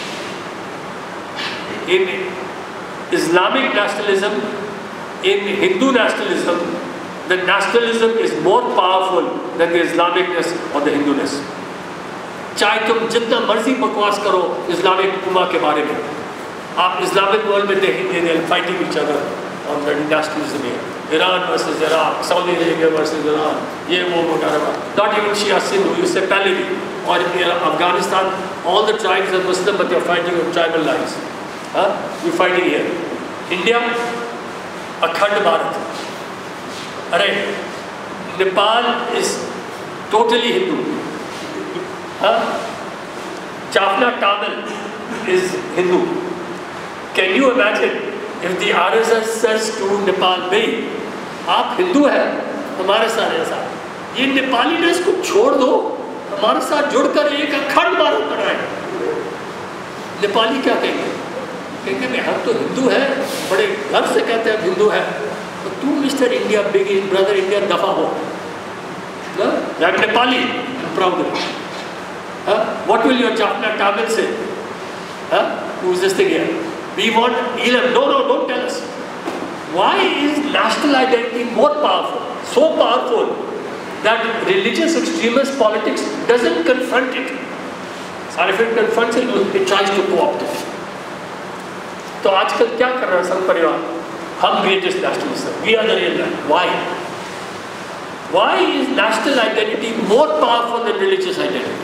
In Islamic nationalism, in Hindu nationalism, the nationalism is more powerful than the Islamicness or the Hinduness. चाहे तुम जितना मर्जी बकवास करो Islamic उम्मा के बारे में, आप इस्लामिक वर्ल्ड में देखेंगे they are fighting each other on the nationalism here. Iran versus Iraq, Saudi Arabia versus Iran, ये वो वगैरह. Not even Shia Sindh, you say पहले भी, और Afghanistan, all the tribes are Muslim but they are fighting on tribal lines. Huh? You fighting here. India, अखंड भारत. अरे Nepal is totally Hindu. Huh? Jaffna Tamil is Hindu. Can you imagine if the R S S says to Nepal, भाई आप हिंदू हैं, हमारे साथ ऐसा, ये नेपालीनेस को छोड़ दो, हमारे साथ जुड़कर एक अखंड भारत बनाए. नेपाली क्या कहेंगे? कहेंगे हम तो हिंदू हैं, बड़े गर्व से कहते हैं हिंदू हैं. तो तू mister India, big brother India दफा हो. I'm Nepali, I'm proud of it. Huh? What will your Jaffna Tamil say? Huh? Who's this thing here? We want Elam. No, no, don't tell us. Why is national identity more powerful? So powerful that religious extremist politics doesn't confront it. And if it confronts it, it tries to co-opt it. तो आजकल क्या कर रहा है संघ परिवार? हम greatest nationalists. We are the real man. Why? Why is national identity more powerful than religious identity?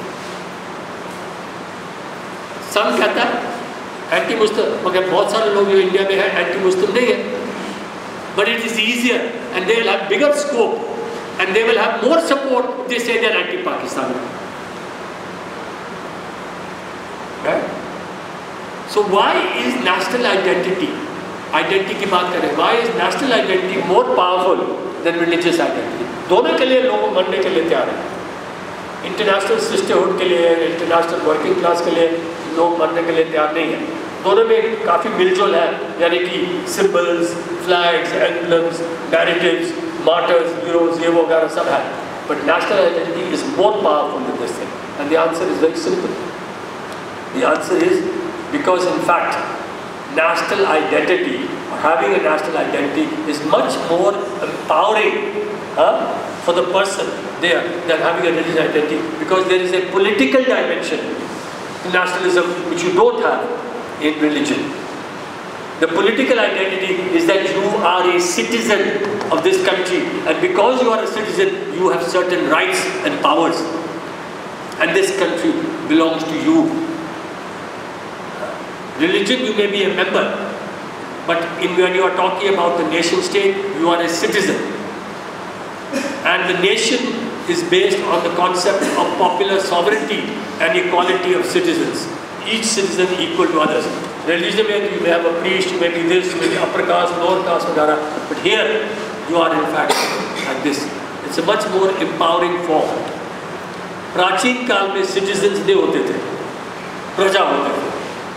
संघ कहता है एंटी मुस्लिम, मगर बहुत सारे लोग जो इंडिया में हैं एंटी मुस्लिम नहीं है. But it is easier and they will have bigger scope and they will have more support if they say they are anti-Pakistan. Right? So why is national identity, identity की बात करें, why is national identity more powerful than religious identity? दोनों के लिए लोग मरने के लिए तैयार हैं. इंटरनेशनल सिस्टरहुड के लिए, इंटरनेशनल वर्किंग क्लास के लिए लोग मरने के लिए तैयार नहीं है. दोनों में काफ़ी मिलजुल है, यानी कि symbols, flags, emblems, narratives, martyrs, heroes, ये वो वगैरह सब है. But national identity is more powerful than this thing. And the answer is very simple. The answer is because in fact national identity, or having a national identity, is much more empowering huh, for the person there than having a religious identity, because there is a political dimension to nationalism which you don't have in religion. The political identity is that you are a citizen of this country, and because you are a citizen, you have certain rights and powers, and this country belongs to you. Religion, you may be a member, But in, when you are talking about the nation state, you are a citizen. And the nation is based on the concept of popular sovereignty and equality of citizens. Each citizen equal to others. Religion, you may have a priest, you may be this, you may be upper caste, lower caste, et cetera. But here, you are in fact like this. It's a much more empowering form. प्राचीन काल में citizens नहीं होते थे, प्रजा होते थे.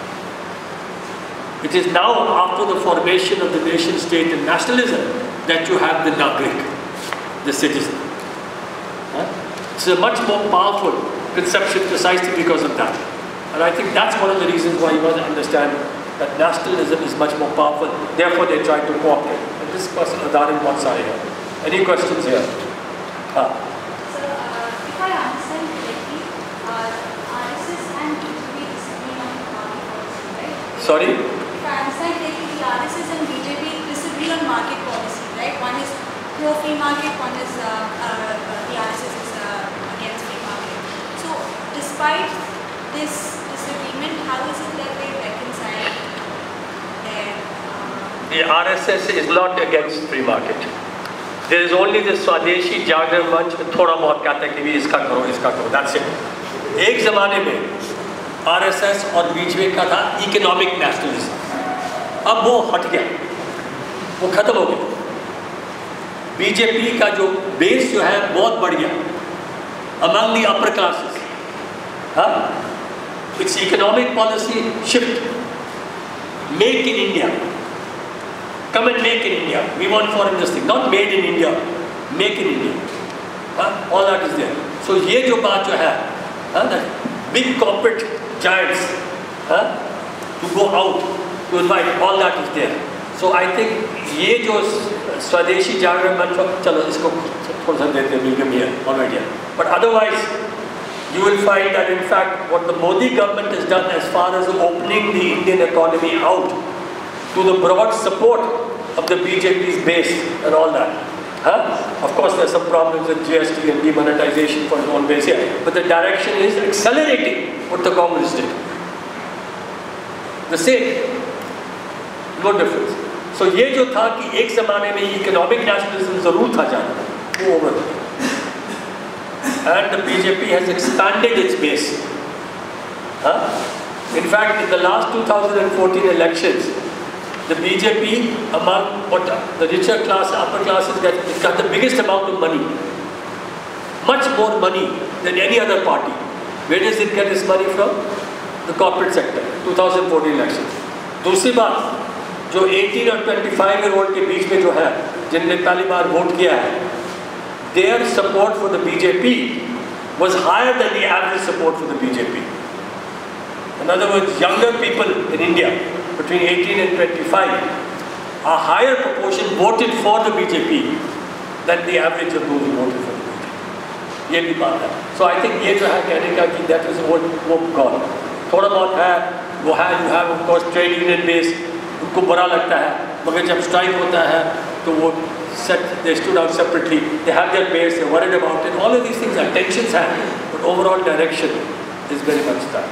It is now after the formation of the nation state and nationalism that you have the Nagrik, the citizen. Huh? It's a much more powerful conception precisely because of that. And I think that's one of the reasons why you must understand that nationalism is much more powerful. Therefore, they try to co-opt it. And this person, Adarin wants to here. Any questions here? Ah. So, uh, if I understand correctly, uh, R S S and B J P disagree on market policy, right? Sorry? If I understand correctly, the R S S and B J P disagree on market policy, right? One is pro-free market, one is uh, uh, the R S S is uh, against free market. So, despite this disagreement, how is it that they reconcile their... Uh, the R S S is not against free market. There is only the Swadeshi Jagran Manch में थोड़ा बहुत कहता है कि भी इसका करो, इसका करो. That's it. एक ज़माने में R S S और B J P का था इकोनॉमिक नेशनलिज्म. अब वो हट गया, वो खत्म हो गया. B J P का जो बेस जो है बहुत बढ़ गया among the upper classes. हाँ? Its economic policy shift. Make in India. Come and make in India. We want foreign industry. Not made in India. Make in India. Huh? All that is there. So ये जो बात जो है, huh? That big corporate giants, huh? To go out, to invite, all that is there. So I think ये जो स्वदेशी जागरण मंच, चलो इसको थोड़ा सा देते हैं, welcome here, alright here. But otherwise, you will find that in fact what the Modi government has done as far as opening the Indian economy out to the broad support of the B J P's base and all that. Huh? Of course there are some problems with G S T and demonetization for its own base here, but the direction is accelerating what the Congress did. The same, no difference. So ये जो था कि एक ज़माने में economic nationalism ज़रूर था जाना, वो over हो गया. And the B J P has expanded its base. Huh? In fact, in the last two thousand fourteen elections, the B J P among what the richer class, upper classes get, it got the biggest amount of money. Much more money than any other party. Where does it get its money from? The corporate sector. two thousand fourteen elections. दूसरी बात, जो eighteen और twenty-five year old के बीच में जो है, जिनने पहली बार वोट किया है, their support for the B J P was higher than the average support for the B J P. In other words, younger people in India between eighteen and twenty-five, a higher proportion voted for the B J P than the average of those who voted for the B J P. ये भी बात है. So I think ये जो है कहने का कि that is what वो gone. थोड़ा बहुत है, वो है, you have of course trade union base, उनको बुरा लगता है, मगर जब strike होता है तो वो set, they stood out separately, they have their base, they're worried about it. All of these things are tensions happen, but overall direction is very much that.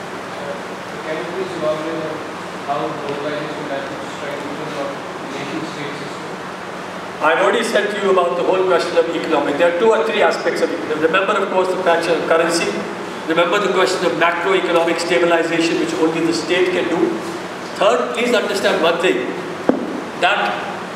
Can you please elaborate on how globalization has strengthened of nation-state system? I've already said to you about the whole question of economic. There are two or three aspects of economic. Remember, of course, the question of currency. Remember the question of macroeconomic stabilization, which only the state can do. Third, please understand one thing, that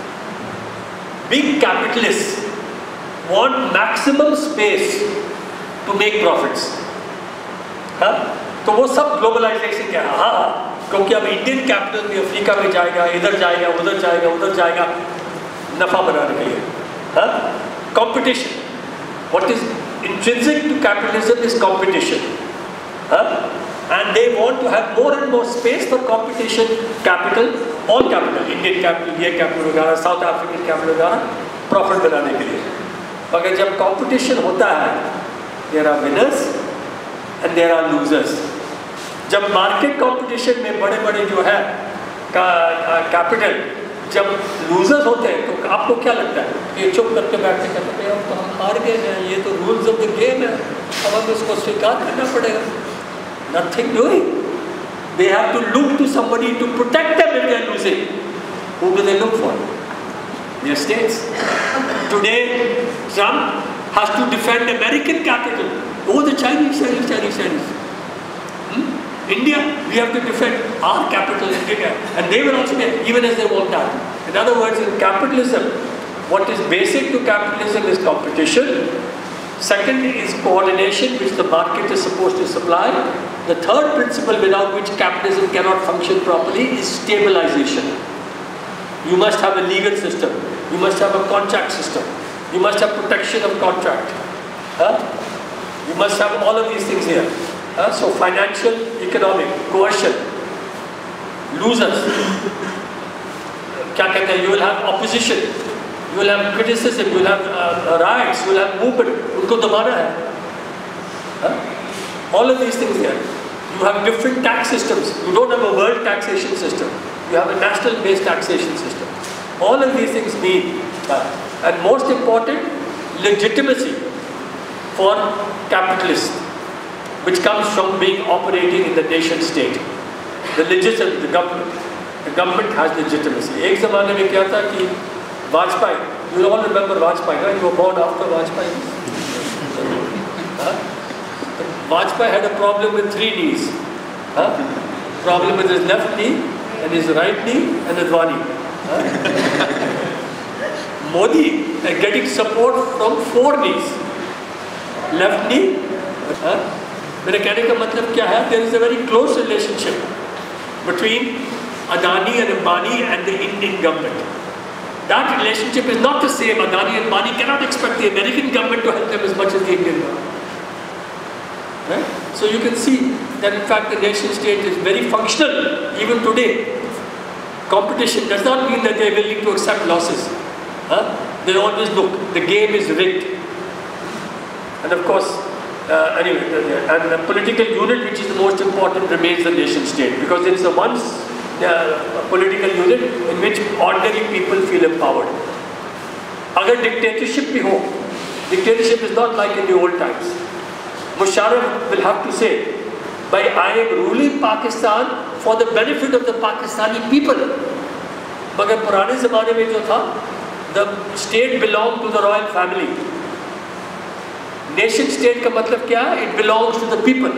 big capitalists want maximum space to make profits. हाँ? तो वो सब globalisation क्या है? हाँ, क्योंकि अब Indian capital भी अफ्रीका में जाएगा, इधर जाएगा, उधर जाएगा, उधर जाएगा, नफा बनाने के लिए. हाँ? Competition. What is intrinsic to capitalism is competition. Huh? And they want to have more and more space for competition, capital, all capital, Indian capital, ये capital वगैरह, South African capital वगैरह, profit बनाने के लिए. मगर जब competition होता है, there are winners and there are losers. जब market competition में बड़े बड़े जो है का capital जब losers होते हैं तो आपको क्या लगता है? ये चुप करके बैठते कहते हैं तो हम हार गए हैं, ये तो rules of the game है, अब हमें इसको स्वीकार करना पड़ेगा. Nothing doing. They have to look to somebody to protect them if they are losing. Who do they look for? Their states. Today, Trump has to defend American capital. Oh, the Chinese, Chinese, Chinese, Chinese. Hmm? India, we have to defend our capital in India. And they will also be, even as they want that. In other words, in capitalism, what is basic to capitalism is competition. Second is coordination, which the market is supposed to supply. The third principle without which capitalism cannot function properly is stabilization. You must have a legal system. You must have a contract system. You must have protection of contract. Huh? You must have all of these things here. Huh? So financial, economic, coercion, losers. Kya kehte hain? You will have opposition. You will have criticism. You will have uh, riots. You will have movement. Unko dabana hai. Huh? All of these things here. You have different tax systems. You don't have a world taxation system. You have a national-based taxation system. All of these things mean that. And most important, legitimacy for capitalists, which comes from being operating in the nation state. The legislature, the government. The government has legitimacy. Ek zamane mein kya tha ki Vajpayee, you all remember Vajpayee, right? You were born after Vajpayee. Huh? Vajpayee had a problem with three knees. Huh? Problem with his left knee, and his right knee, and Advani. Huh? Modi is getting support from four knees. Left knee. Huh? मेरे कहने का मतलब क्या है? There is a very close relationship between Adani and Ambani and the Indian government. That relationship is not the same. Adani and Ambani cannot expect the American government to help them as much as the Indian government. Right? So you can see that in fact the nation state is very functional even today. Competition does not mean that they are willing to accept losses. Huh? They always look, the game is rigged. And of course, uh, anyway, and the political unit which is the most important remains the nation state, because it's the one uh, political unit in which ordinary people feel empowered. Agar dictatorship bhi ho, dictatorship is not like in the old times. Musharraf will have to say, by I am ruling Pakistan for the benefit of the Pakistani people. But in purane zamane mein jo tha, the state belonged to the royal family. Nation state ka matlab kya hai? It belongs to the people.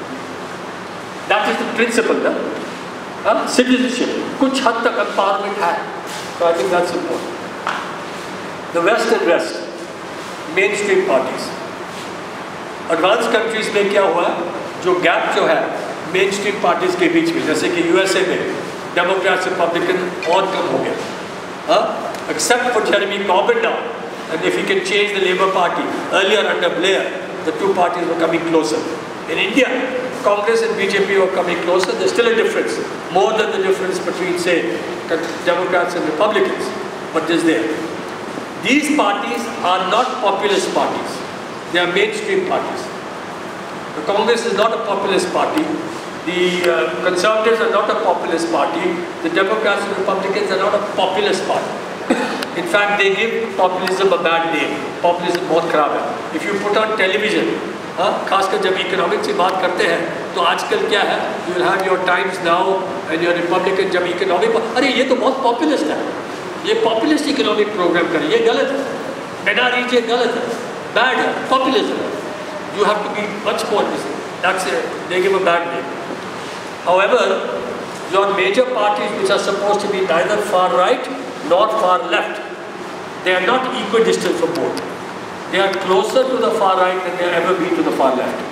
That is the principle. Na? Huh? Citizenship. Kuch had tak empowerment hai. So I think that's important. The West and West. Mainstream parties. Advanced countries में क्या हुआ है? जो gap जो है mainstream parties के बीच में, जैसे कि U S A में Democrats, Republican और कम हो गया. Huh? Except for Jeremy Corbyn now, and if he can change the Labour Party, earlier under Blair, the two parties were coming closer. In India, Congress and B J P were coming closer. There's still a difference, more than the difference between, say, Democrats and Republicans, but there's there. These parties are not populist parties. They are mainstream parties. The Congress is not a populist party. The uh, Conservatives are not a populist party. The Democrats and Republicans are not a populist party. In fact, they give populism a bad name. Populism बहुत खराब है. If you put on television, हाँ, खासकर जब economics की बात करते हैं, तो आजकल क्या है? You will have your Times Now and your Republican जब economic, अरे ये तो बहुत populist है. ये populist economic program करें, ये गलत है. N R E J गलत है, bad है, populism. You have to be much more this. That's it. They give a bad name. However, your major parties which are supposed to be neither far right nor far left, they are not equidistant from both. They are closer to the far right than they have ever been to the far left.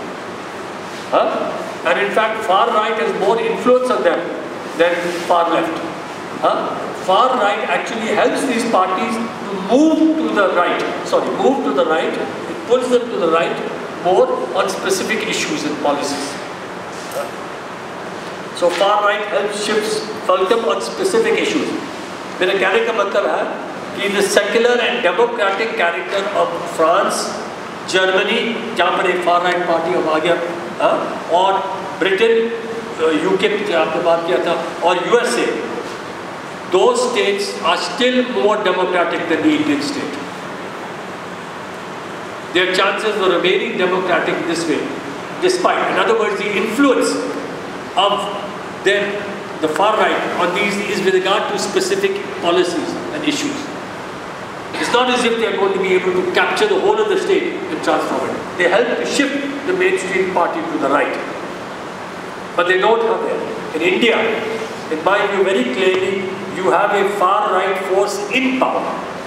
Huh? And in fact, far right has more influence on them than far left. Huh? Far right actually helps these parties to move to the right. Sorry, move to the right. It pulls them to the right more on specific issues and policies. So far right helps shifts fulcrum on specific issues. मेरा कहने का मतलब है कि the secular and democratic character of France, Germany, जहाँ पर एक far right party अब आ गया, और Britain, U K आपने बात किया था, और U S A, those states are still more democratic than the Indian state. Their chances of remaining democratic this way, despite, in other words, the influence of their the far right on these is with regard to specific policies and issues. It's not as if they are going to be able to capture the whole of the state and transform it. They help to shift the mainstream party to the right. But they don't have that. In India, in my view, very clearly, you have a far right force in power.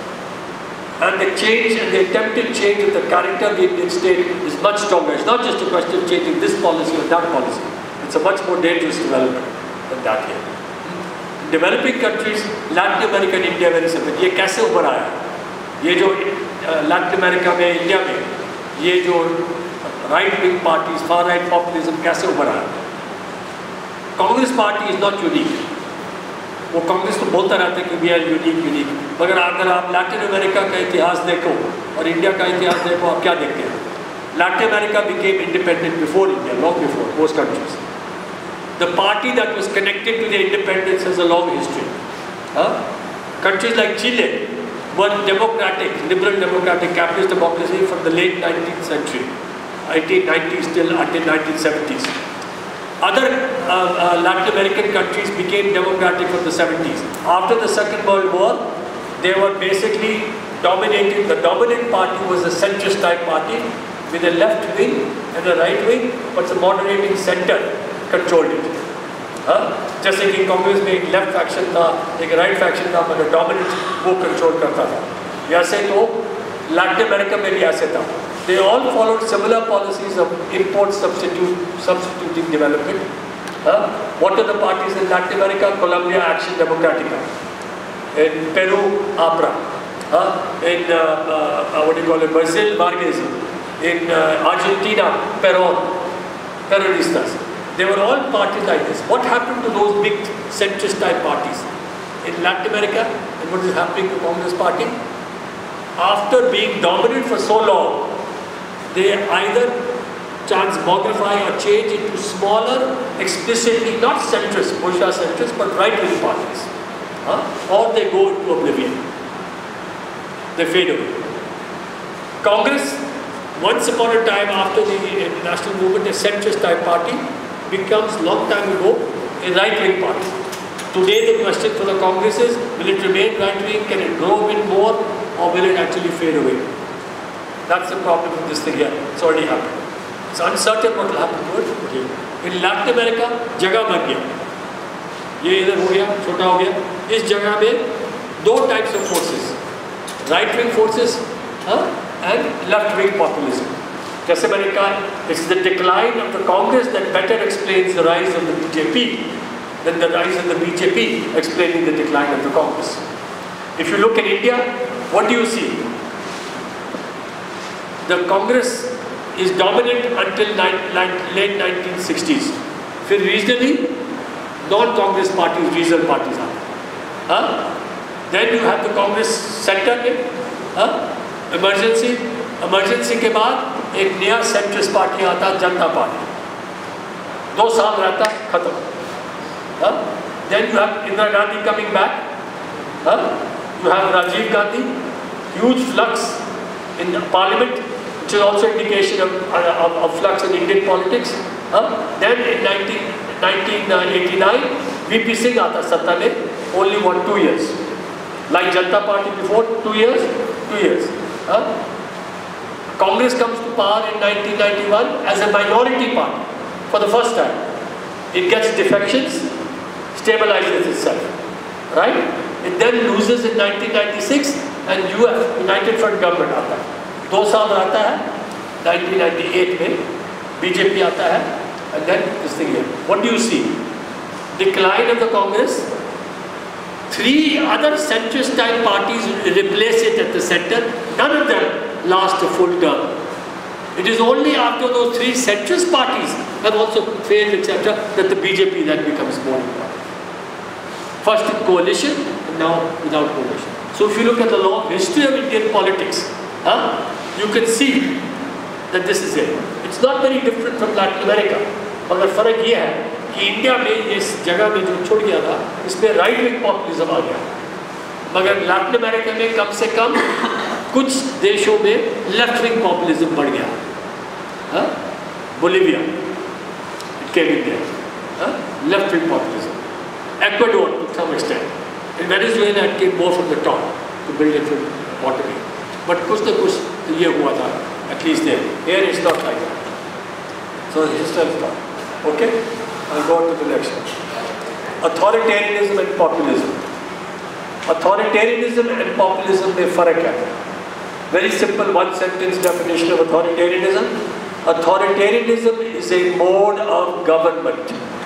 And the change and the attempted change of the character of the Indian state is much stronger. It's not just a question of changing this policy or that policy. It's a much more dangerous development than that here. In developing countries, Latin America and India are very similar. ये कैसे उभर आया? ये जो Latin America में, India में, ये जो right-wing parties, far-right populism कैसे उभर आया? Congress party is not unique. वो कांग्रेस तो बोलता रहता है कि वी आर यूनिक यूनिक, मगर अगर आप लैटिन अमेरिका का इतिहास देखो और इंडिया का इतिहास देखो, आप क्या देखते हैं? Latin America became independent before India, long before most countries. The party that was connected to their independence has a long history. Huh? Countries like Chile were democratic, liberal democratic, capitalist democracy from the late nineteenth century, eighteen nineties till until nineteen seventies. Other uh, uh, Latin American countries became democratic from the seventies. After the Second World War, they were basically dominating. The dominant party was a centrist type party with a left wing and a right wing, but the moderating center controlled it. Huh? जैसे कि कांग्रेस में एक left faction था, एक right faction था, मगर dominant वो control करता था. वैसे तो लैटिन अमेरिका में भी ऐसे था. They all followed similar policies of import substitute, substituting development. Uh, what are the parties in Latin America? Colombia, Achin, Democratica. In Peru, APRA. Uh, in uh, uh, what do you call it? Brazil, Vargas. In uh, Argentina, Peron, Peronistas. They were all parties like this. What happened to those big centrist type parties in Latin America? And what is happening to the Congress Party? After being dominant for so long, they either transmogrify or change into smaller, explicitly not centrist, bourgeois centrist, but right-wing parties. Huh? Or they go into oblivion. They fade away. Congress, once upon a time after the national movement, a centrist type party, becomes long time ago a right-wing party. Today the question for the Congress is, will it remain right-wing, can it grow a bit more, or will it actually fade away? That's the problem with this thing here. It's already happened. It's uncertain what will happen to it. Okay. In Latin America, जगह बन गया. ये इधर हो गया, छोटा हो गया. इस जगह में दो types of forces, right-wing forces huh? and left-wing populism. जैसे मैंने कहा, it's the decline of the Congress that better explains the rise of the B J P than the rise of the B J P explaining the decline of the Congress. If you look at India, what do you see? The Congress is dominant until late nineteen sixties. फिर regionally, non-Congress parties, regional parties are. Huh? Then you have the Congress center में, huh? emergency, emergency के बाद एक नया centrist party आता, जनता party. दो साल रहता, खत्म. Huh? Then you have Indira Gandhi coming back. Huh? You have Rajiv Gandhi, huge flux in parliament, which is also indication of, of, of flux in Indian politics. Huh? Then in nineteen eighty-nine, V P Singh aata satta mein, only one two years. Like Janata Party before, two years, two years. Huh? Congress comes to power in nineteen ninety-one as a minority party for the first time. It gets defections, stabilizes itself, right? It then loses in nineteen ninety-six and U F, United Front Government आता है. दो साल रहता है, nineteen ninety-eight में B J P आता है, and then this thing here. What do you see? Decline of the Congress. Three other centrist type parties replace it at the center. None of them last a full term. It is only after those three centrist parties have also failed, et cetera, that the B J P then becomes more important. First in coalition, and now without coalition. So if you look at the long history of Indian politics, huh, you can see that this is it. It's not very different from Latin America. मगर फर्क ये है कि India में इस जगह में जो छोड़ गया था, इसमें राइट विंग पॉपुलिज्म आ गया. मगर लैटिन अमेरिका में कम से कम कुछ देशों में लेफ्ट विंग पॉपुलिज्म बढ़ गया. हाँ, Bolivia, it came in there, हाँ, left wing populism. Ecuador to some extent. In Venezuela it came more from the top to build it from bottom. But kuch na kuch to ye hua tha, at least there. Here it's not like that. So the history is not. Okay? I'll go on to the next one. Authoritarianism and populism. Authoritarianism and populism में फर्क है. Very simple one sentence definition of authoritarianism. Authoritarianism is a mode of government.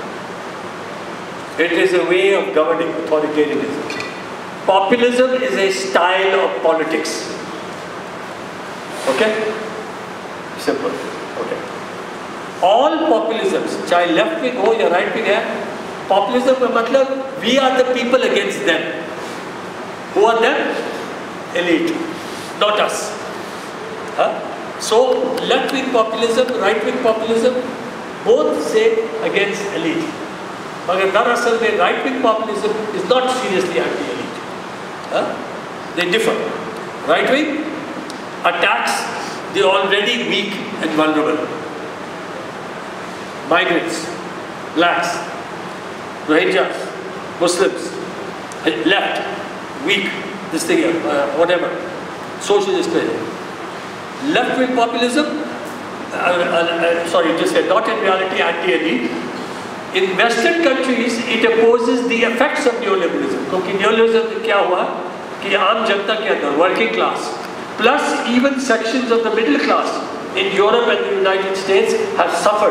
It is a way of governing, authoritarianism. Populism is a style of politics. Okay? Simple. Okay. All populisms, चाहे left wing हो या right wing है, populism का मतलब we are the people against them. Who are them? Elite, not us. Huh? So left wing populism, right wing populism, both say against elite. But दरअसल में right wing populism is not seriously anti-elite. Huh? They differ. Right wing attacks the already weak and vulnerable. Migrants, blacks, Rohingyas, Muslims, left, weak, this thing here, uh, whatever, socialist. Left wing populism, uh, uh, uh, sorry, just said, not in reality anti-elite. In Western countries, it opposes the effects of neoliberalism. Because neoliberalism क्या हुआ कि आम जनता के अंदर, working class, plus even sections of the middle class in Europe and the United States have suffered.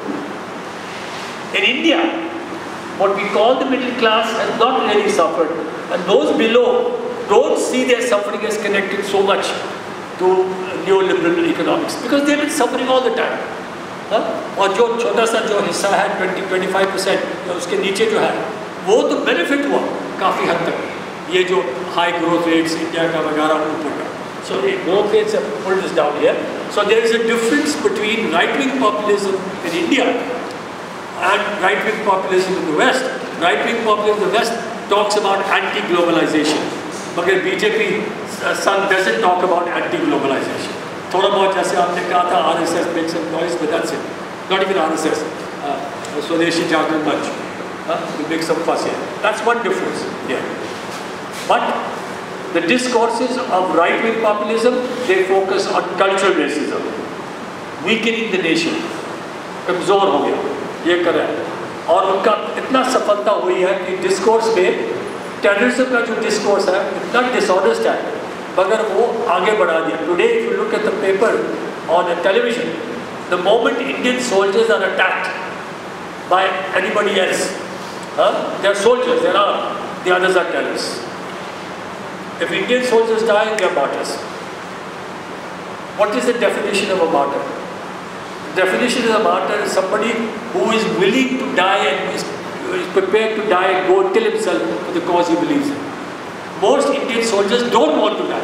In India, what we call the middle class has not really suffered, and those below don't see their suffering as connected so much to neoliberal economics because they've been suffering all the time. हाँ? और जो छोटा सा जो हिस्सा है twenty to twenty-five percent उसके नीचे जो है वो तो बेनिफिट हुआ काफ़ी हद तक ये जो हाई ग्रोथ रेट्स इंडिया का वगैरह ऊपर का so growth rates have pulled this down here. So there is a difference between right-wing populism in India and right-wing populism in the West. Right-wing populism in the West talks about anti-globalization, but B J P son doesn't talk about anti-globalization. थोड़ा बहुत जैसे आपने कहा था R S S makes some noise, but that's it. Not even R S S. Uh, Swadeshi Jagran Manch. Uh, we make some fuss here. That's one difference. Yeah. But the discourses of right-wing populism, they focus on cultural racism, weakening the nation. कमजोर हो गया, ये कर रहा है. और उनका इतना सफलता हुई है कि डिस्कोर्स में टेररिज्म का जो डिस्कोर्स है इतना डिसऑनेस्ट है मगर वो आगे बढ़ा दिया. Today, if you look at the paper on a television, the moment Indian soldiers are attacked by anybody else, huh? They are soldiers, they are the others are terrorists. If Indian soldiers die, they are martyrs. What is the definition of a martyr? The definition of a martyr is somebody who is willing to die and is, is prepared to die and go till himself for the cause he believes in. Most Indian soldiers don't want to die.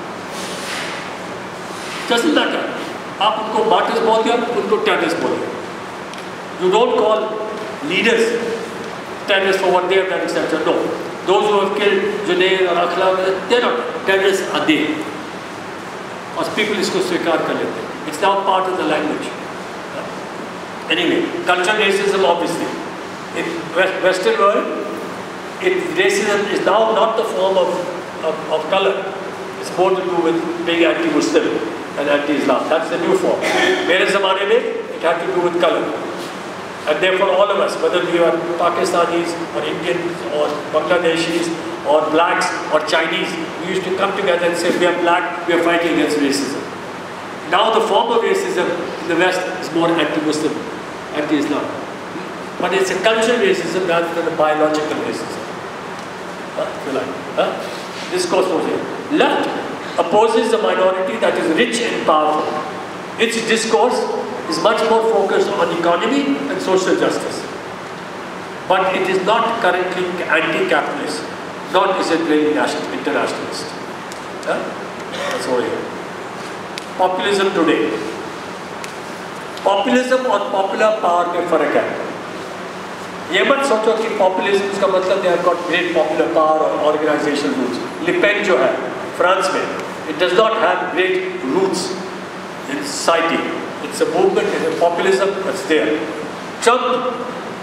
Doesn't matter. आप उनको martyrs बोलते हैं, उनको terrorists बोलते हैं. You don't call leaders terrorists for what they have done, et cetera. No. Those who have killed Junaid or Akhla, they're not terrorists, are they? और people इसको स्वीकार कर लेते हैं. It's now part of the language. Anyway, cultural racism obviously. In West, Western world, it, racism is now not the form of, of, of color. It's more to do with being anti-Muslim and anti-Islam. That's the new form. मेरे ज़माने में it had to do with color. And therefore all of us, whether we are Pakistanis or Indians or Bangladeshis or blacks or Chinese, we used to come together and say we are black, we are fighting against racism. Now the form of racism in the West is more anti-Muslim, anti-Islam. But it's a cultural racism rather than a biological racism. Huh? If you like. Huh? Discourse was here. Left opposes a minority that is rich and powerful. Its discourse is much more focused on economy and social justice. But it is not currently anti-capitalist, nor is it really national, internationalist. Huh? That's all here. Populism today. Populism और popular power में फर्क है. ये मत सोचो कि populism का मतलब they have got great popular power or organizational roots. Le Pen जो है फ्रांस में, it does not have great roots in society. It's a movement, it's a populism that's there. Trump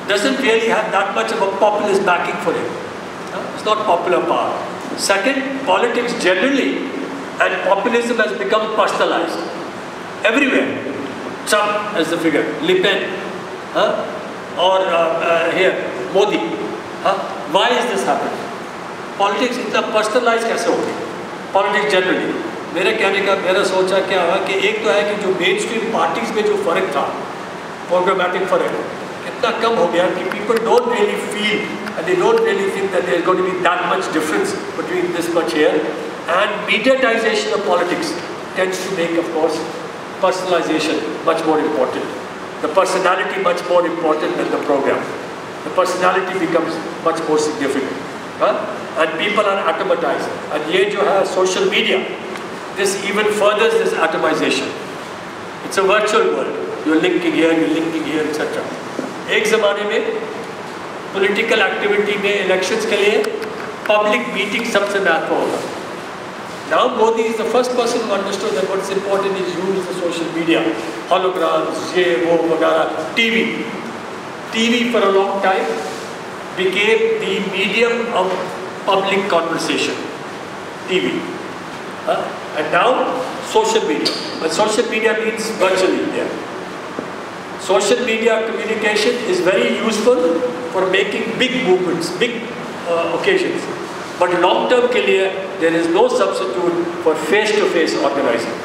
doesn't really have that much of a populist backing for it. Uh, it's not popular power. Second, politics generally and populism has become personalized. Everywhere. Trump as the figure, Le Pen, uh, or uh, uh, here, Modi. Uh, why is this happening? Politics इतना personalized कैसे हो गई? Politics generally. मेरे कहने का मेरा सोचा क्या हुआ कि एक तो है कि जो मेन स्ट्रीम पार्टीज में जो फर्क था, प्रोग्रामेटिक फर्क, इतना कम हो गया कि people don't really feel and they don't really think that there is going to be that much difference between this much here. And mediatization of politics tends to make, of course, personalization much more important. The personality much more important than the program. The personality becomes much more significant. Huh? And people are atomatized. And ye jo hai social media, this even furthers this atomization. It's a virtual world. You're linking here, you're linking here, et cetera. एक ज़माने में political activity में elections के लिए public meeting सबसे महत्वपूर्ण होता. Now Modi is the first person who understood that what's important is use the social media, holograms, ye, wo, vagara, T V. T V for a long time became the medium of public conversation. T V. Huh? And now social media. But social media means virtually there. Social media communication is very useful for making big movements, big uh, occasions. But long-term ke liye, there is no substitute for face-to-face organizing.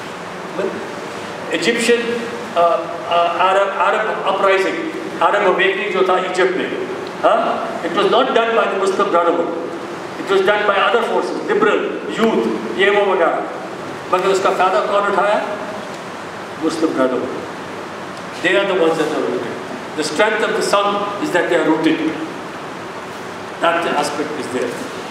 Egyptian uh, uh, Arab, Arab uprising, Arab awakening jo tha Egypt mein, huh? It was not done by the Muslim Brotherhood. It was done by other forces, liberal, youth, ye wo wagara. Magar uska fayda kaun uthaya? Muslim Brotherhood. They are the ones that are rooted. The strength of the sun is that they are rooted. That aspect is there.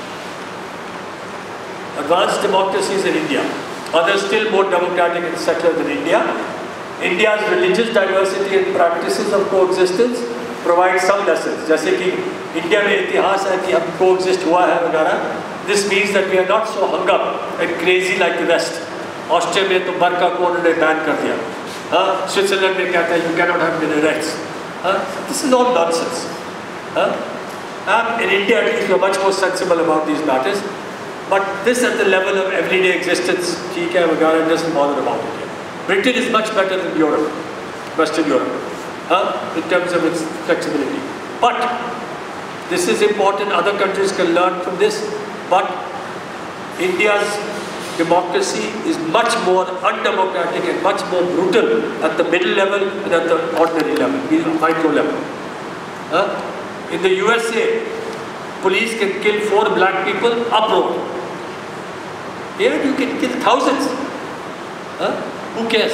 Advanced democracies in India. Others still more democratic and secular than India. India's religious diversity and practices of coexistence provide some lessons. जैसे कि India में इतिहास है कि हम coexist हुआ है वगैरह. This means that we are not so hung up and crazy like the West. Austria में तो बरका को उन्होंने ban कर दिया. हाँ, Switzerland में कहता है you cannot have minarets. हाँ, this is all nonsense. हाँ, um, in India at least we are much more sensible about these matters. But this at the level of everyday existence, ठीक है वगैरह, doesn't bother about it. Britain is much better than Europe, Western Europe, huh? In terms of its flexibility. But this is important. Other countries can learn from this. But India's democracy is much more undemocratic and much more brutal at the middle level and at the ordinary level, the micro level. Huh? In the U S A, police can kill four black people uproar. Here you can kill thousands. Huh? Who cares?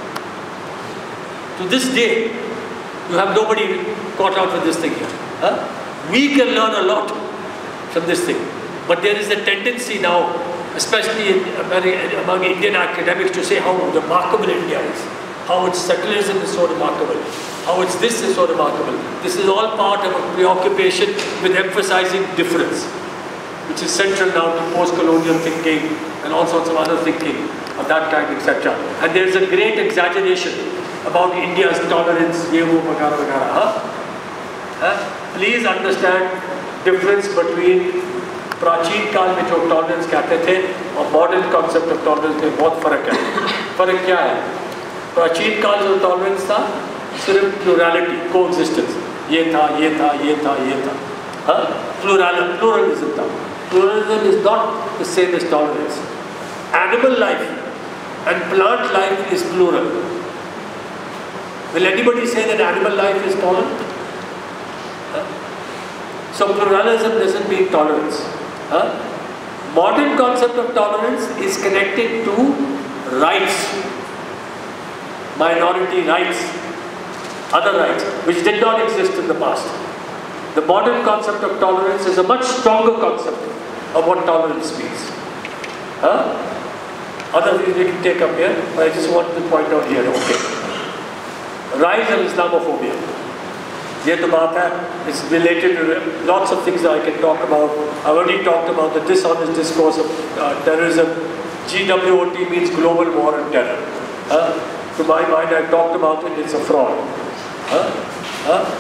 To this day, you have nobody caught out with this thing here. Huh? We can learn a lot from this thing. But there is a tendency now, especially in, among Indian academics, to say how remarkable India is, how its secularism is so remarkable, how its this is so remarkable. This is all part of a preoccupation with emphasizing difference, which is central now to post-colonial thinking and all sorts of other thinking of that kind, et cetera. And there is a great exaggeration about India's tolerance, ye wo, vagara, vagara. Huh? Huh? Please understand difference between प्राचीन काल में जो tolerance कहते थे और modern concept of tolerance में बहुत फ़र्क है. फ़र्क क्या है? प्राचीन काल जो टॉलरेंस था सिर्फ प्लूरलिटी, कोएग्जिस्टेंस, ये था, ये था, ये था, ये था. हाँ, प्लूरल प्लूरलिज्म था. Pluralism is not the same as tolerance. Animal life and plant life is plural. Will anybody say that animal life is tolerant? Huh? So pluralism doesn't mean tolerance. Huh? Modern concept of tolerance is connected to rights, minority rights, other rights, which did not exist in the past. The modern concept of tolerance is a much stronger concept of what tolerance means. Huh? Other things we can take up here, but I just want to point out here. Okay. Rise of Islamophobia. Here the baat is related to lots of things that I can talk about. I already talked about the dishonest discourse of uh, terrorism. G W O T means global war on terror. Uh, to my mind, I talked about it, it's a fraud. Uh, uh,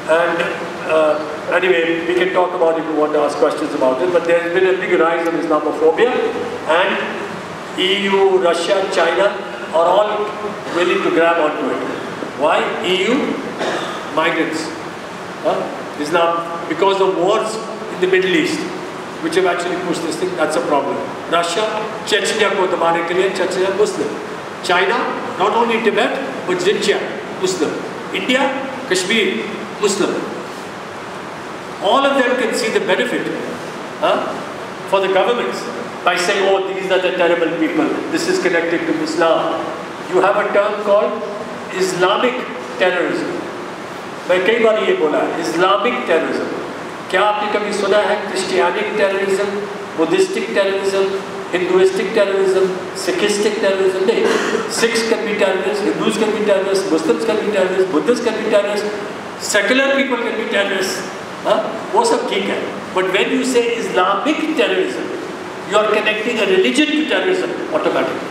And uh, anyway, we can talk about it if you want to ask questions about it, but there has been a big rise of Islamophobia, and E U, Russia, China are all willing to grab onto it. Why? E U, migrants. Huh? Islam, because of wars in the Middle East, which have actually pushed this thing, that's a problem. Russia, Chechnya ko damane ke liye, Chechnya Muslim. China, not only Tibet, but Xinjiang, Muslim. India, Kashmir, Muslim. All of them can see the benefit huh, for the governments by saying, oh, these are the terrible people, this is connected to Islam. You have a term called Islamic terrorism. मैं कई बार ये बोला है, Islamic terrorism. क्या आपने कभी सुना है Christianic terrorism, Buddhistic terrorism, Hinduistic terrorism, Sikhistic terrorism? नहीं. Sikhs can be terrorists, Hindus can be terrorists, Muslims can be terrorists, Buddhists can be terrorists, secular people can be terrorists. हाँ? वो सब ठीक है. But when you say Islamic terrorism, you are connecting a religion to terrorism automatically.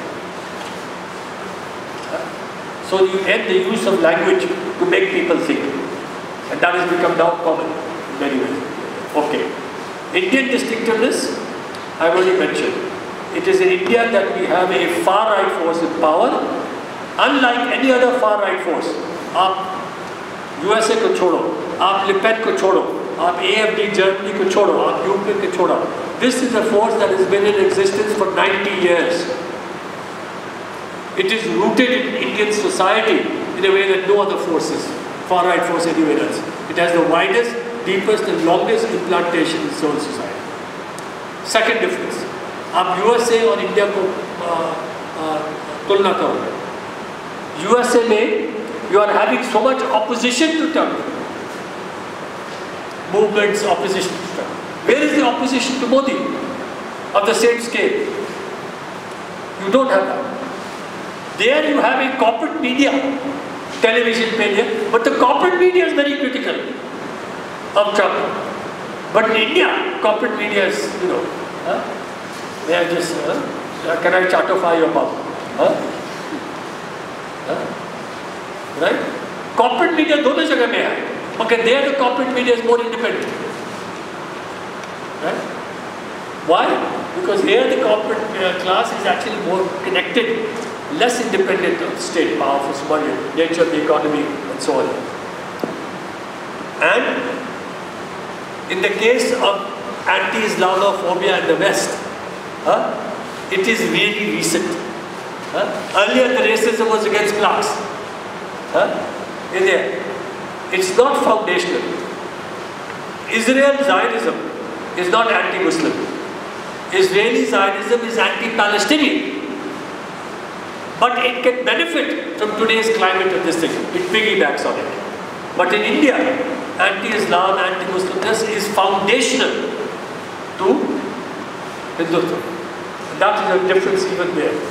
So you end the use of language to make people think. And that has become now common in many ways. Okay. Indian distinctiveness, I've already mentioned. It is in India that we have a far-right force in power. Unlike any other far-right force, आप U S A को छोड़ो, आप Le Pen को छोड़ो, आप A F D Germany को छोड़ो, आप U K को छोड़ो. This is a force that has been in existence for ninety years. It is rooted in Indian society in a way that no other forces, far-right force anywhere else. It has the widest, deepest and longest implantation in civil society. Second difference, आप U S A और India को तुलना करो. U S A में you are having so much opposition to Trump. Movements, opposition to Trump. Where is the opposition to Modi of the same scale? You don't have that. There you have a corporate media, television media, but the corporate media is very critical of Trump. But in India, corporate media is, you know, huh? They are just, uh, can I chartify your mouth? Huh? Huh? Right? Corporate media दोनों जगह में है, okay, there the corporate media is more independent. Right? Why? Because here the corporate uh, class is actually more connected, less independent of state power for some nature of the economy and so on. And in the case of anti-Islamophobia in the West, huh, it is really recent. Huh? Earlier the racism was against blacks. Huh? In there. It's not foundational. Israel Zionism is not anti-Muslim. Israeli Zionism is anti-Palestinian. But it can benefit from today's climate of this thing. It piggybacks on it. But in India, anti-Islam, anti-Muslimness is foundational to Hindutva. And that is a difference even there.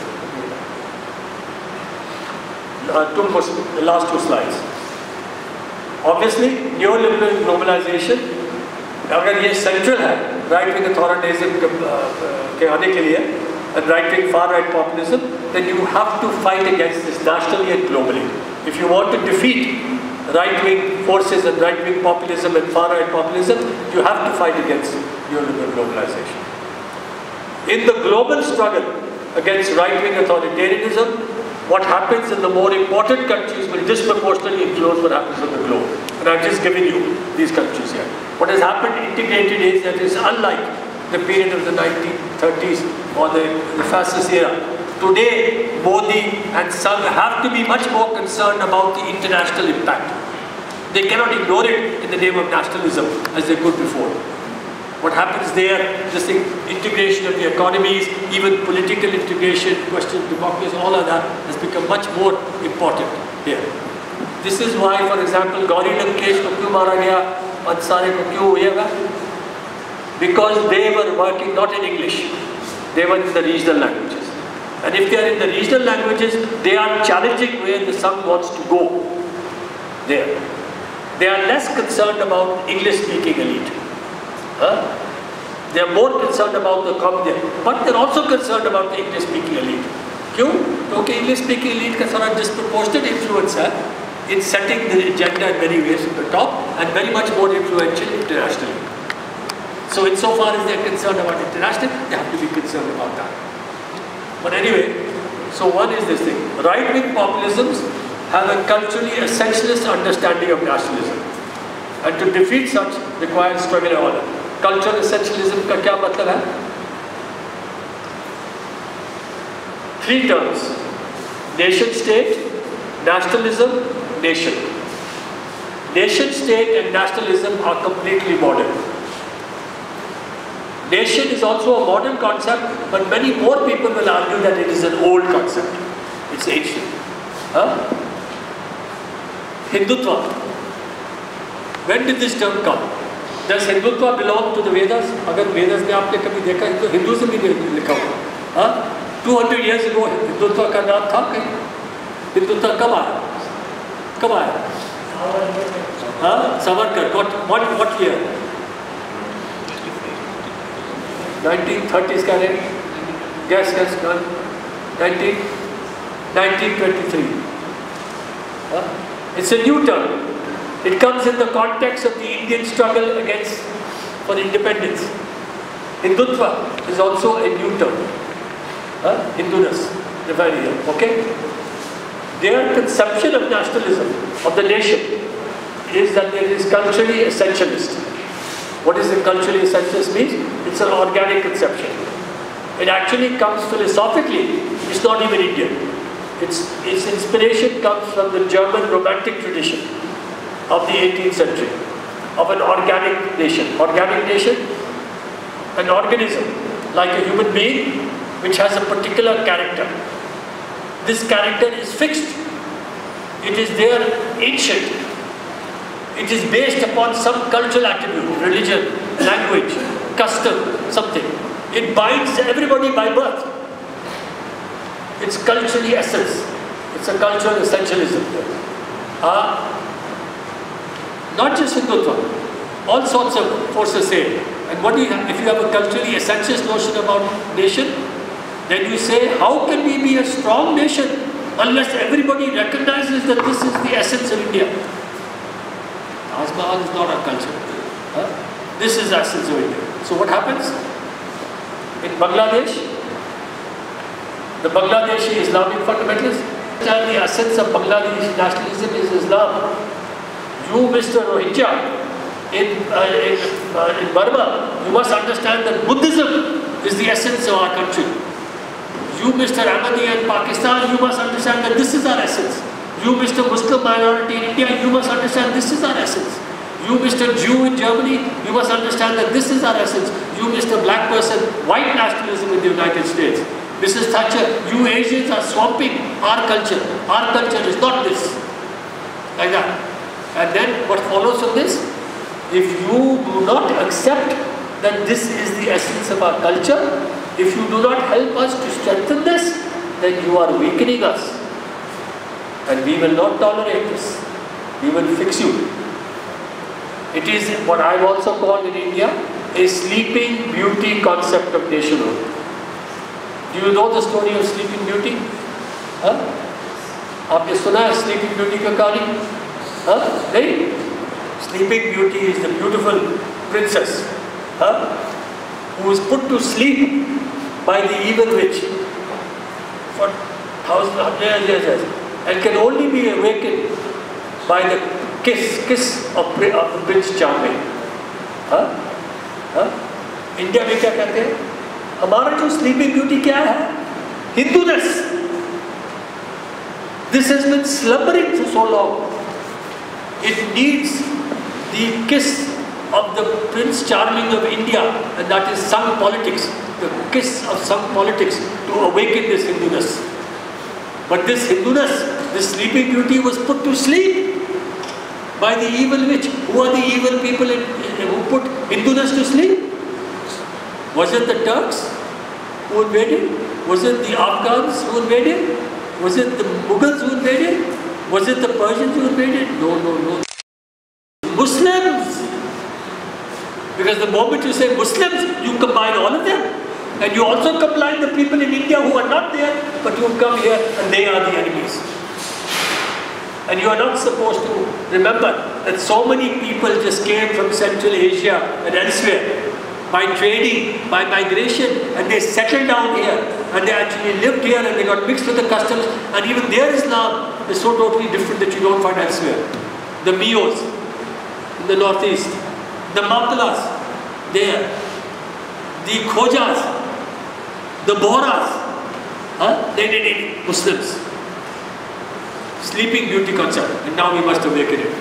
Uh, two more, the last two slides. Obviously, neoliberal globalization, अगर ये central है, right-wing authoritarianism के आने के लिए, and right-wing far-right populism, then you have to fight against this nationally and globally. If you want to defeat right-wing forces and right-wing populism and far-right populism, you have to fight against neoliberal globalization. In the global struggle against right-wing authoritarianism, what happens in the more important countries will disproportionately influence what happens on the globe. And I've just given you these countries here. What has happened integrated is that it's unlike the period of the nineteen thirties or the, the fascist era. Today, Modi and Sangh have to be much more concerned about the international impact. They cannot ignore it in the name of nationalism as they could before. What happens there, this thing, integration of the economies, even political integration, question of democracy, all of that has become much more important here. This is why, for example, Gauri Lankesh ko kyun mara gaya, Ansari ko kyun huyega? Because they were working not in English, they were in the regional languages. And if they are in the regional languages, they are challenging where the Sangh wants to go there. They are less concerned about English-speaking elite. Huh? They are more concerned about the common, but they are also concerned about the English-speaking elite. क्यों? क्योंकि English-speaking elite का थोड़ा disproportionate influence है in setting the agenda in many ways from the top and very much more influential internationally. So insofar as they are concerned about international, they have to be concerned about that. But anyway, so one is this thing. Right-wing populisms have a culturally essentialist understanding of nationalism. And to defeat such requires struggle and order. Cultural essentialism का क्या मतलब है? Three terms: nation state, nationalism, nation. Nation state and nationalism are completely modern. Nation is also a modern concept, but many more people will argue that it is an old concept. It's ancient. Huh? Hindutva. When did this term come? Does Hindutva belong to the Vedas? अगर Vedas में आपने कभी देखा तो Hinduism भी नहीं लिखा हुआ. हाँ? two hundred years ago Hindutva का नाम था कहीं? Hindutva कब आया? कब आया? हाँ? Savarkar. What what what year? nineteen thirties का है? Guess guess guess. nineteen nineteen twenty-three. Huh? It's a new term. It comes in the context of the Indian struggle against for independence. Hindutva is also a new term. Huh? Hinduness, defined here. Okay? Their conception of nationalism, of the nation, is that it is culturally essentialist. What is the culturally essentialist means? It's an organic conception. It actually comes philosophically. It's not even Indian. Its, its inspiration comes from the German Romantic tradition of the eighteenth century, of an organic nation. Organic nation, an organism, like a human being, which has a particular character. This character is fixed. It is there ancient. It is based upon some cultural attribute, religion, language, custom, something. It binds everybody by birth. It's culturally essence. It's a cultural essentialism. Uh, not just Hindutva, all sorts of forces say. And what do you have? If you have a culturally essentialist notion about nation, then you say, how can we be a strong nation unless everybody recognizes that this is the essence of India? Taj Mahal is not our culture. Huh? This is the essence of India. So what happens? In Bangladesh, the Bangladeshi Islamic fundamentalists, and the essence of Bangladeshi nationalism is Islam. You, Mister Rohingya, in, uh, in, uh, in Burma, you must understand that Buddhism is the essence of our country. You, Mister Ahmadi in Pakistan, you must understand that this is our essence. You, Mister Muslim minority in India, you must understand this is our essence. You, Mister Jew in Germany, you must understand that this is our essence. You, Mister Black person, white nationalism in the United States. Missus Thatcher, you Asians are swamping our culture. Our culture is not this. Like that. And then what follows from this? If you do not accept that this is the essence of our culture, if you do not help us to strengthen this, then you are weakening us. And we will not tolerate this. We will fix you. It is what I've also called in India a sleeping beauty concept of nationhood. Do you know the story of Sleeping Beauty? Huh? आपने सुना है Sleeping Beauty का कहानी? Huh? नहीं? Sleeping Beauty is the beautiful princess, huh? who is put to sleep by the evil witch for thousands of years, years, years, and can only be awakened by the kiss, kiss of, of Prince Charming. Huh? Huh? India में क्या कहते हैं? हमारा जो Sleeping Beauty क्या है? Hinduness. This has been slumbering for so long. It needs the kiss of the Prince Charming of India, and that is Sangh politics, the kiss of Sangh politics to awaken this Hinduness. But this Hinduness, this Sleeping Beauty was put to sleep by the evil witch. Who are the evil people in, who put Hinduness to sleep? Was it the Turks who invaded? Was it the Afghans who invaded? Was it the Mughals who invaded? Was it the Persians who invaded? No, no, no. Muslims! Because the moment you say Muslims, you combine all of them. And you also combine the people in India who are not there, but who come here and they are the enemies. And you are not supposed to remember that so many people just came from Central Asia and elsewhere by trading, by migration, and they settled down here, and they actually lived here, and they got mixed with the customs, and even their Islam is so totally different that you don't find elsewhere. The Mios in the northeast, the Maplas there, the Khojas, the Bohras, huh? they did Muslims. Sleeping Beauty concept, and now we must awaken it.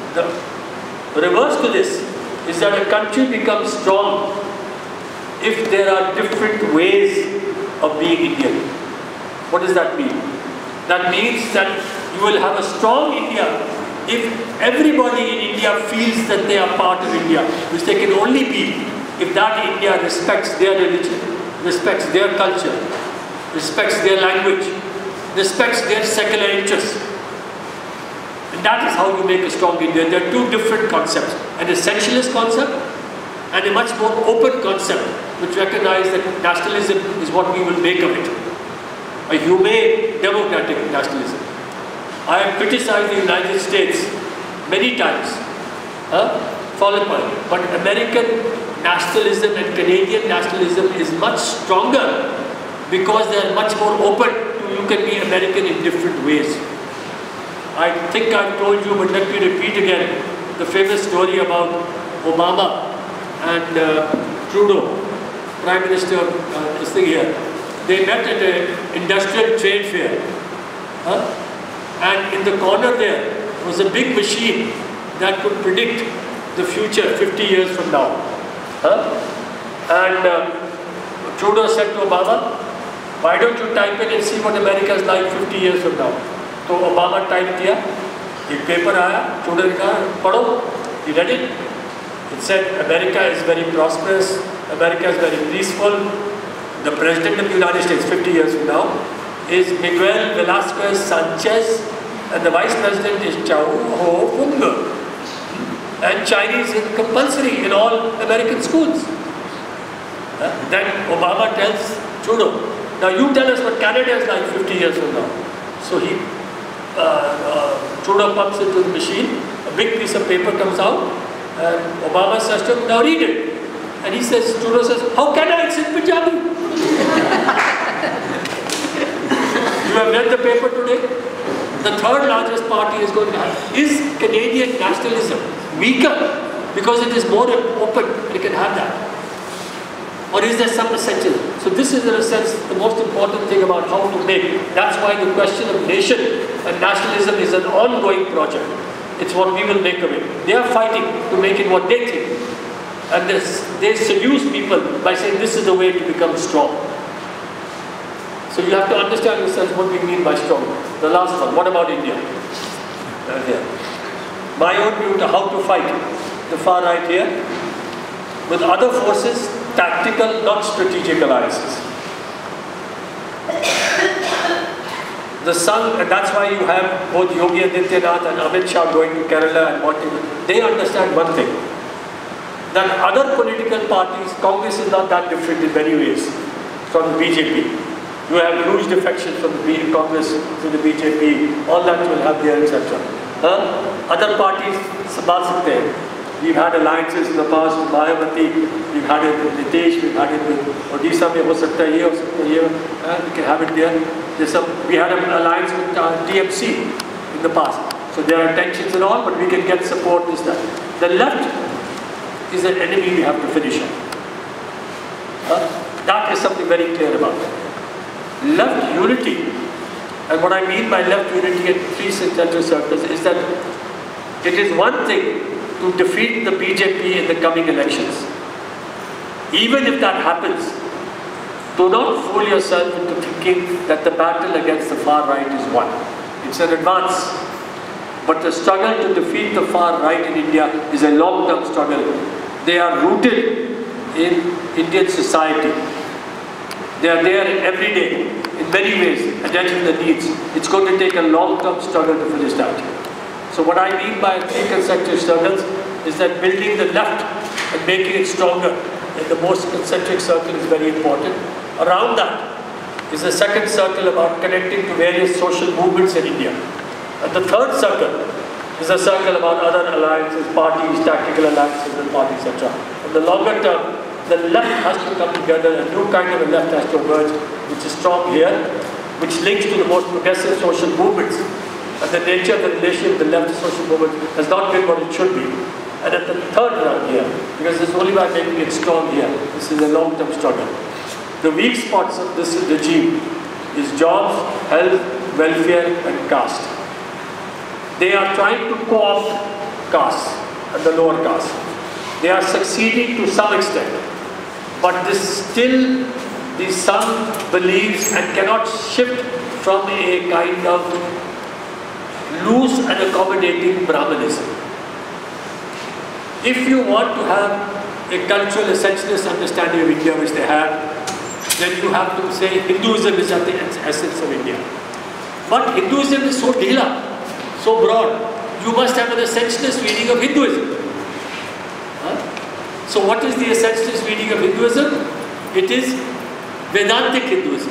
The reverse to this is that a country becomes strong if there are different ways of being Indian. What does that mean? That means that you will have a strong India if everybody in India feels that they are part of India, which they can only be if that India respects their religion, respects their culture, respects their language, respects their secular interests. And that is how you make a strong India. There are two different concepts, an essentialist concept and a much more open concept which recognizes that nationalism is what we will make of it. A humane, democratic nationalism. I have criticized the United States many times, huh, followed by, but American nationalism and Canadian nationalism is much stronger because they are much more open to you can be American in different ways. I think I've told you, but let me repeat again, the famous story about Obama and uh, Trudeau, Prime Minister, uh, this thing here. They met at an industrial trade fair. Huh? And in the corner there was a big machine that could predict the future fifty years from now. Huh? And uh, Trudeau said to Obama, why don't you type in and see what America is like fifty years from now? So Obama typed here, a paper aaya, Trudeau ne kaha, padho, he read it. It said America is very prosperous, America is very peaceful. The President of the United States fifty years from now is Miguel Velasquez Sanchez, and the Vice President is Chao Ho Fung. And Chinese is compulsory in all American schools. Uh, then Obama tells Trudeau, now you tell us what Canada is like fifty years from now. So he, uh, uh, Trudeau pumps into the machine, a big piece of paper comes out, and Obama says to him, now read it. And he says, Trudeau says, how can I? It's in Punjabi. You have read the paper today? The third largest party is going to have. Is Canadian nationalism weaker because it is more open and it can have that? Or is there some essential? So this is in a sense the most important thing about how to make. That's why the question of nation and nationalism is an ongoing project. It's what we will make of it. They are fighting to make it what they think. And this, they seduce people by saying this is the way to become strong. So you have to understand in a sense what we mean by strong. The last one, what about India? Uh, here. My own view to how to fight the far right here with other forces, tactical, not strategic alliances. The Sangh, and that's why you have both Yogi Adityanath and Amit Shah going to Kerala and wanting, they understand one thing, that other political parties, Congress is not that different in many ways from the B J P. You have huge defections from the B Congress to the B J P, all that will have there, et cetera. Huh? Other parties, sabal sakte hain. We've had alliances in the past with Mayawati, we've had it with Nitish, we've had it with Odisha, mein ho sakta hai ye, ho sakta hai ye, uh, we can have it there. There's some, we had an alliance with uh, T M C in the past. So there are tensions and all, but we can get support, this, that. The left is an enemy we have to finish up. Uh, that is something very clear about that. Left unity, and what I mean by left unity in three central circles is that it is one thing to defeat the B J P in the coming elections. Even if that happens, do not fool yourself into thinking that the battle against the far right is won. It's an advance. But the struggle to defeat the far right in India is a long-term struggle. They are rooted in Indian society. They are there every day, in many ways, addressing the needs. It's going to take a long-term struggle to finish that. So what I mean by three concentric circles is that building the left and making it stronger in the most concentric circle is very important. Around that is a second circle about connecting to various social movements in India. And the third circle is a circle about other alliances, parties, tactical alliances and parties, et cetera. In the longer term, the left has to come together, a new kind of a left has to emerge, which is strong here, which links to the most progressive social movements. And the nature of the relationship with the left social movement has not been what it should be. And at the third round here, because it's only by making it strong here, this is a long-term struggle. The weak spots of this regime is jobs, health, welfare and caste. They are trying to co-opt caste and the lower caste. They are succeeding to some extent, but this still the some believes and cannot shift from a kind of loose and accommodating Brahmanism. If you want to have a cultural essentialist understanding of India, which they have, then you have to say Hinduism is at the essence of India. But Hinduism is so dhila, so broad. You must have an essentialist reading of Hinduism. Huh? So what is the essentialist reading of Hinduism? It is Vedantic Hinduism.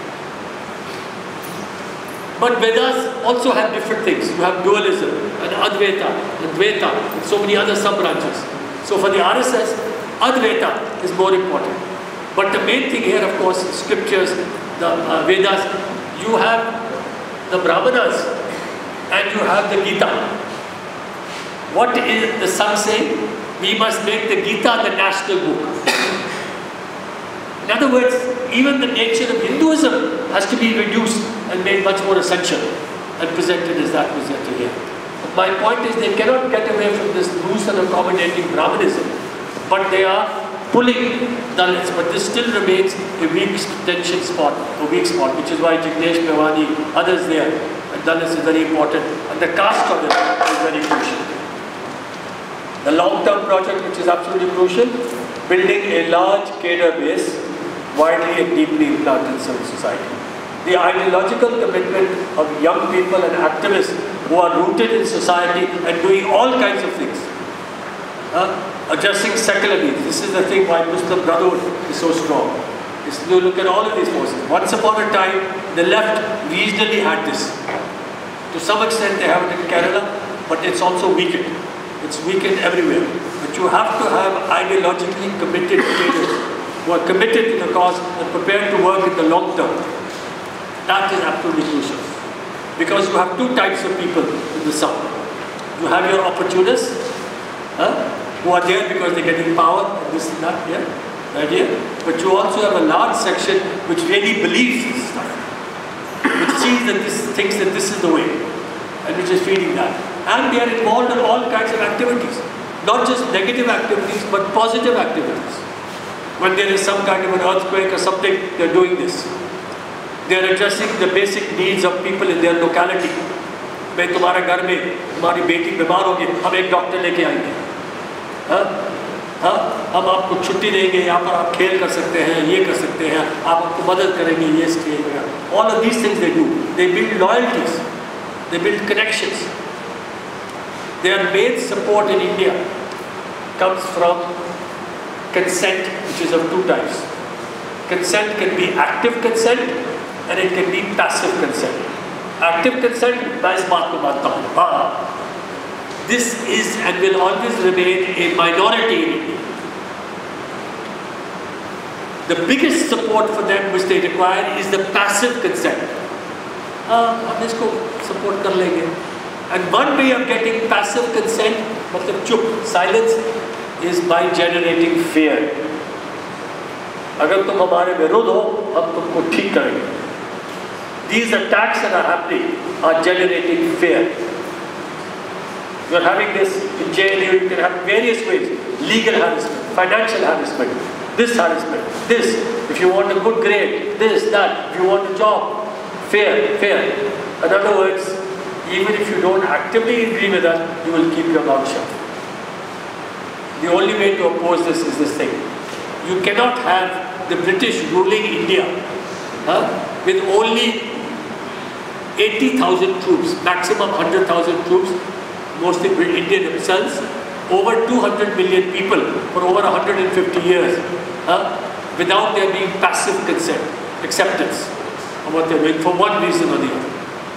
But Vedas also have different things. You have dualism and Advaita and Dvaita and so many other sub-branches. So for the R S S, Advaita is more important. But the main thing here, of course, is scriptures, the uh, Vedas. You have the Brahmanas and you have the Gita. What is the Sangh saying? We must make the Gita the national book. In other words, even the nature of Hinduism has to be reduced and made much more essential and presented as that presented here. But my point is they cannot get away from this loose and accommodating Brahmanism, but they are pulling Dalits, but this still remains a weak tension spot, a weak spot, which is why Jignesh Mewani, others there, and Dalits is very important, and the caste struggle is very crucial. The long-term project, which is absolutely crucial, building a large cadre base, widely and deeply implanted in civil society. The ideological commitment of young people and activists who are rooted in society and doing all kinds of things. Uh, addressing secular needs. This is the thing why Muslim Brotherhood is so strong. It's, you look at all of these forces. Once upon a time, the left regionally had this. To some extent they have it in Kerala, but it's also weakened. It's weakened everywhere. But you have to have ideologically committed leaders who are committed to the cause and prepared to work in the long term. That is absolutely crucial. Because you have two types of people in the South. You have your opportunists, huh, who are there because they're getting power, and this and that, yeah, right here. But you also have a large section which really believes this stuff, which sees that this, thinks that this is the way, and which is feeding that. And they are involved in all kinds of activities, not just negative activities, but positive activities. When there is some kind of an earthquake or something, they're doing this. They're addressing the basic needs of people in their locality. मैं तुम्हारे घर में तुम्हारी बेटी बीमार होगी, हम एक डॉक्टर लेके आएंगे, हाँ, हाँ, हम आपको छुट्टी देंगे, यहाँ पर आप खेल कर सकते हैं, ये कर सकते हैं, आप आपको मदद करेंगे, ये scheme. All of these things they do. They build loyalties, they build connections. Their main support in India comes from consent, which is of two types. Consent can be active consent and it can be passive consent. Active consent, मैं इस बात को मानता हूँ. हाँ, this is and will always remain a minority in India. The biggest support for them which they require is the passive consent. हाँ, हम इसको support कर लेंगे. And one way of getting passive consent, मतलब चुप, silence, is by generating fear. अगर तुम हमारे विरुद्ध हो, हम तुमको ठीक करेंगे. These attacks that are happening are generating fear. You are having this in J N U, you can have various ways. Legal harassment, financial harassment, this harassment, this. If you want a good grade, this, that. If you want a job, fear, fear. In other words, even if you don't actively agree with us, you will keep your mouth shut. The only way to oppose this is this thing. You cannot have the British ruling India huh, with only eighty thousand troops, maximum one hundred thousand troops, mostly Indian themselves, over two hundred million people for over one hundred fifty years, huh, without there being passive consent, acceptance of what they're doing for one reason or the other.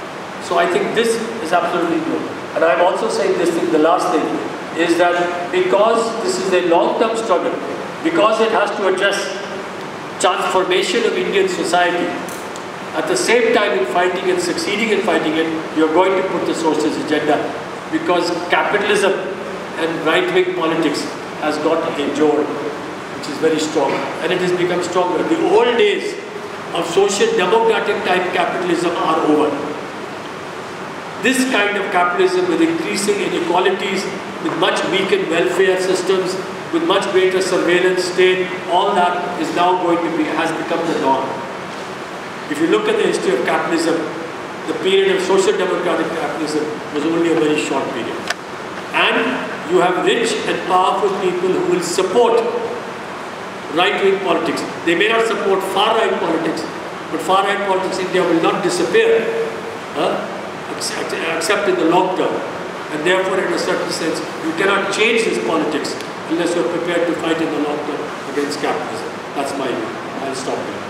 So I think this is absolutely new. And I'm also saying this thing, the last thing, is that because this is a long-term struggle, because it has to address transformation of Indian society, at the same time in fighting and succeeding in fighting it, you're going to put the socialist agenda, because capitalism and right-wing politics has got a jolt, which is very strong, and it has become stronger. The old days of social democratic type capitalism are over. This kind of capitalism with increasing inequalities, with much weakened welfare systems, with much greater surveillance state, all that is now going to be, has become the norm. If you look at the history of capitalism, the period of social democratic capitalism was only a very short period. And you have rich and powerful people who will support right-wing politics. They may not support far-right politics, but far-right politics in India will not disappear, huh? except, except in the long term. And therefore, in a certain sense, you cannot change this politics unless you are prepared to fight in the long term against capitalism. That's my view. I'll stop here.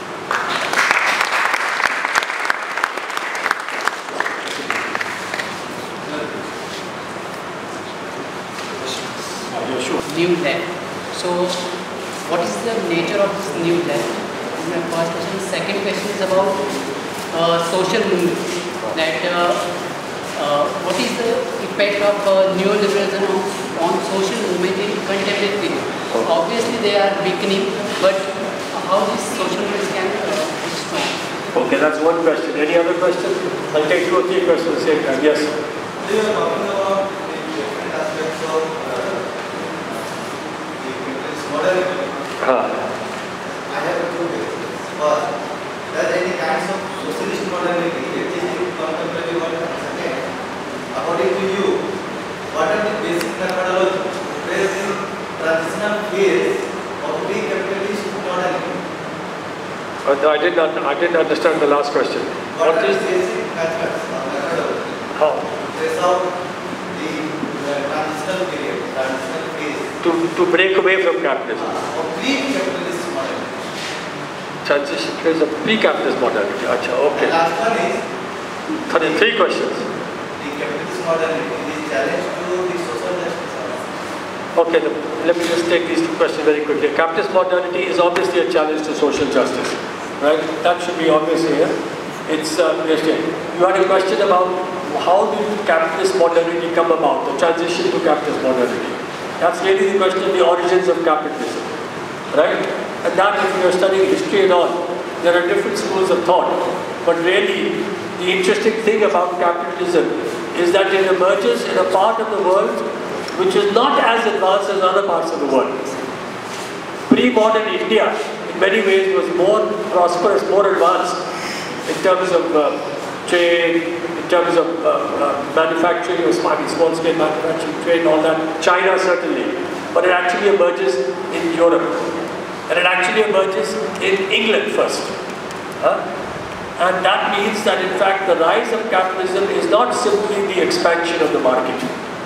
New left. So, what is the nature of this new left? My first question. Second question is about uh, social movement. That uh, uh, what is the effect of uh, neoliberalism on social movement in contemporary period? Obviously, they are weakening, but how this social movement can uh, be strong? Okay, that's one question. Any other questions? I'll take two or three questions at the same time. Yes. You are talking about the different aspects of uh, modernity. Huh. I have two questions. First, does any kinds of socialist modernity exist in contemporary world? Second, according to you, what are the basic methodologies based in transitional phase of pre-capitalist modernity? Uh, no, I did not. I didn't understand the last question. What, what are the basic methods or methodology? How? Trace out the, the transitional period, transitional phase. To, to break away from capitalism. Of pre-capitalist modernity. Transition phase of pre-capitalist modernity. Achha, okay. The last one is Three, three questions. the capitalist modernity is challenge to the social justice. Okay, the, let me just take these two questions very quickly. Capitalist modernity is obviously a challenge to social justice, right? That should be obvious here. It's uh, you had a question about how did capitalist modernity come about, the transition to capitalist modernity. That's really the question of the origins of capitalism, right? And that, if you're studying history and all, there are different schools of thought. But really, the interesting thing about capitalism is that it emerges in a part of the world which is not as advanced as other parts of the world. Pre-modern India, in many ways, was more prosperous, more advanced in terms of uh, trade, in terms of uh, uh, manufacturing, or small-scale manufacturing, trade, and all that. China, certainly. But it actually emerges in Europe. And it actually emerges in England first. Huh? And that means that, in fact, the rise of capitalism is not simply the expansion of the market.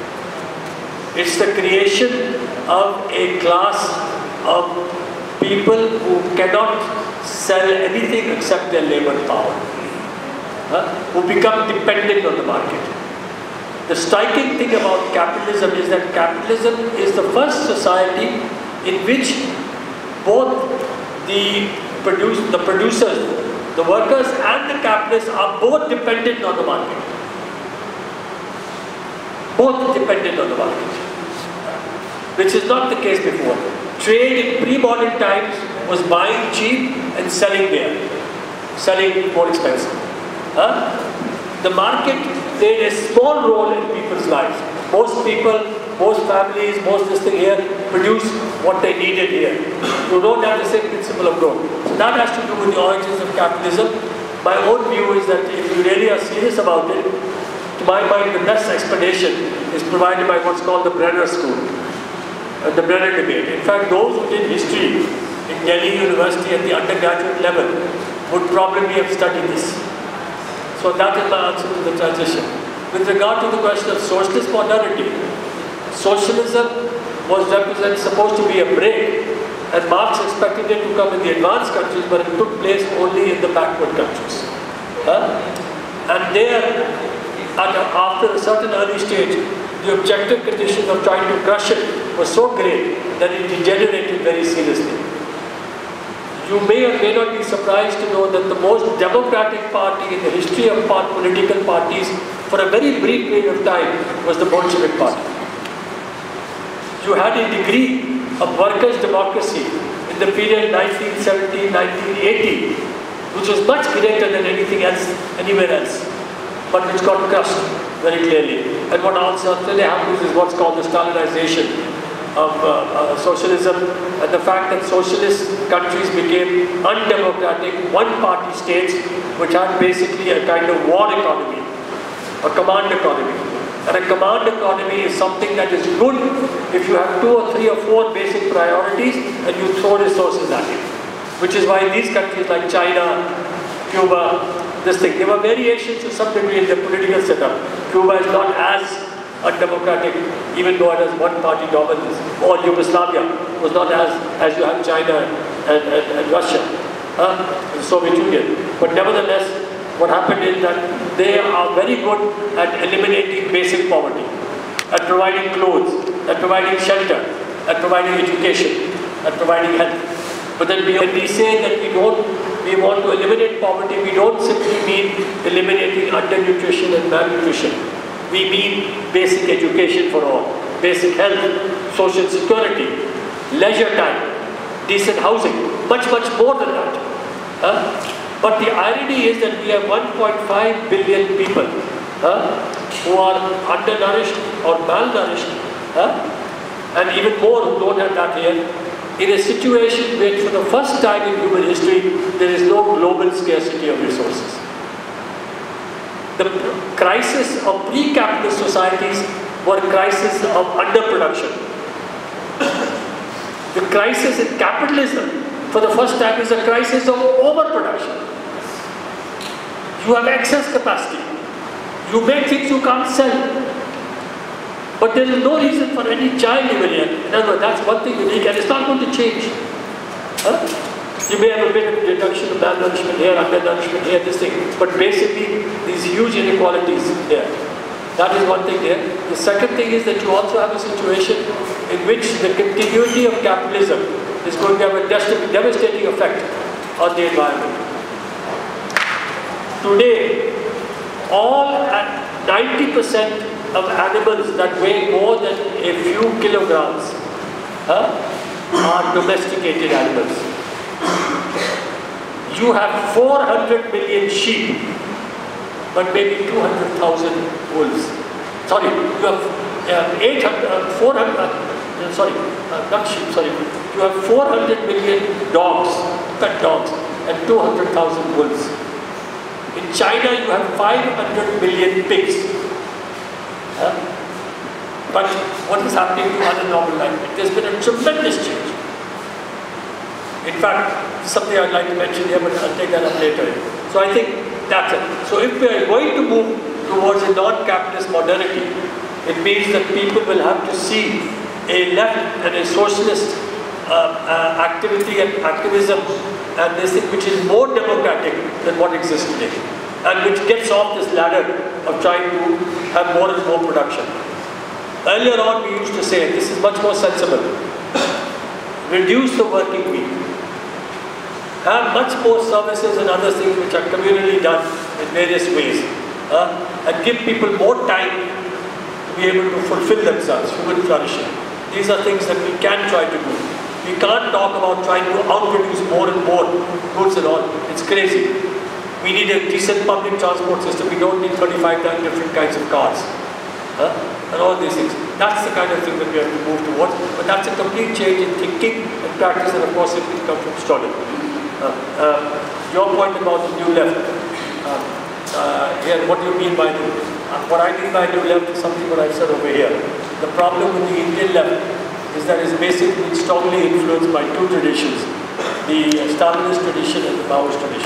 It's the creation of a class of people who cannot sell anything except their labor power, huh? who become dependent on the market. The striking thing about capitalism is that capitalism is the first society in which both the, produce, the producers, the workers and the capitalists are both dependent on the market. Both dependent on the market, which is not the case before. Trade in pre-modern times was buying cheap and selling there, selling more expensive. Huh? The market played a small role in people's lives. Most people, most families, most this thing here produce what they needed here. You don't have the same principle of growth. So that has to do with the origins of capitalism. My own view is that if you really are serious about it, to my mind, the best explanation is provided by what's called the Brenner School, uh, the Brenner debate. In fact, those who did history in Delhi University at the undergraduate level would probably have studied this. So that is my answer to the transition. With regard to the question of socialist modernity, socialism was represent, supposed to be a break, and Marx expected it to come in the advanced countries, but it took place only in the backward countries. Huh? And there, at a, after a certain early stage, the objective condition of trying to crush it was so great that it degenerated very seriously. You may or may not be surprised to know that the most democratic party in the history of part political parties for a very brief period of time was the Bolshevik Party. You had a degree of workers' democracy in the period nineteen seventeen to nineteen eighty, which was much greater than anything else, anywhere else, but which got crushed very clearly. And what also really happens is what's called the Stalinization of uh, uh, socialism, and the fact that socialist countries became undemocratic, one-party states, which had basically a kind of war economy, a command economy. And a command economy is something that is good if you have two or three or four basic priorities and you throw resources at it. Which is why these countries like China, Cuba, this thing, there were variations to some degree in the political setup. Cuba is not as undemocratic, even though it has one-party dominance. Or Yugoslavia was not as, as you have China and, and, and Russia, uh, the Soviet Union. But nevertheless, what happened is that they are very good at eliminating basic poverty, at providing clothes, at providing shelter, at providing education, at providing health. But then we, when we say that we don't, we want to eliminate poverty, we don't simply mean eliminating undernutrition and malnutrition. We mean basic education for all, basic health, social security, leisure time, decent housing, much, much more than that. Huh? But the irony is that we have one point five billion people huh, who are undernourished or malnourished, huh, and even more who don't have that here, in a situation where for the first time in human history, there is no global scarcity of resources. The crisis of pre-capitalist societies were crises of underproduction. The crisis in capitalism, for the first time, is a crisis of overproduction. You have excess capacity. You make things you can't sell. But there is no reason for any child even here. In other words, that's one thing unique, and it's not going to change. Huh? You may have a bit of deduction of malnourishment here, undernourishment here, this thing. But basically, these huge inequalities there. That is one thing there. The second thing is that you also have a situation in which the continuity of capitalism is going to have a devastating effect on the environment. Today, all at ninety percent of animals that weigh more than a few kilograms huh, are domesticated animals. You have four hundred million sheep, but maybe two hundred thousand wolves. Sorry, you have uh, eight hundred, uh, four hundred, uh, sorry, uh, not sheep, sorry. You have four hundred million dogs, pet dogs, and two hundred thousand wolves. In China, you have five hundred million pigs. Uh, but what is happening to other normal life? There's been a tremendous change. In fact, something I'd like to mention here, but I'll take that up later. So I think that's it. So if we are going to move towards a non-capitalist modernity, it means that people will have to see a left and a socialist uh, uh, activity and activism and this thing which is more democratic than what exists today, and which gets off this ladder of trying to have more and more production. Earlier on we used to say, this is much more sensible, reduce the working week, have much more services and other things which are communally done in various ways, uh, and give people more time to be able to fulfill themselves, human flourishing. These are things that we can try to do. We can't talk about trying to outproduce more and more goods and all. It's crazy. We need a decent public transport system. We don't need thirty-five different kinds of cars. Huh? And all these things. That's the kind of thing that we have to move towards. But that's a complete change in thinking and practice, and of course it will come from Stalin. Uh, uh, your point about the new left. Uh, uh, here, what do you mean by new? Uh, what I mean by new left is something that I've said over here. The problem with the Indian left is that it's basically strongly influenced by two traditions, the Stalinist tradition and the Maoist tradition.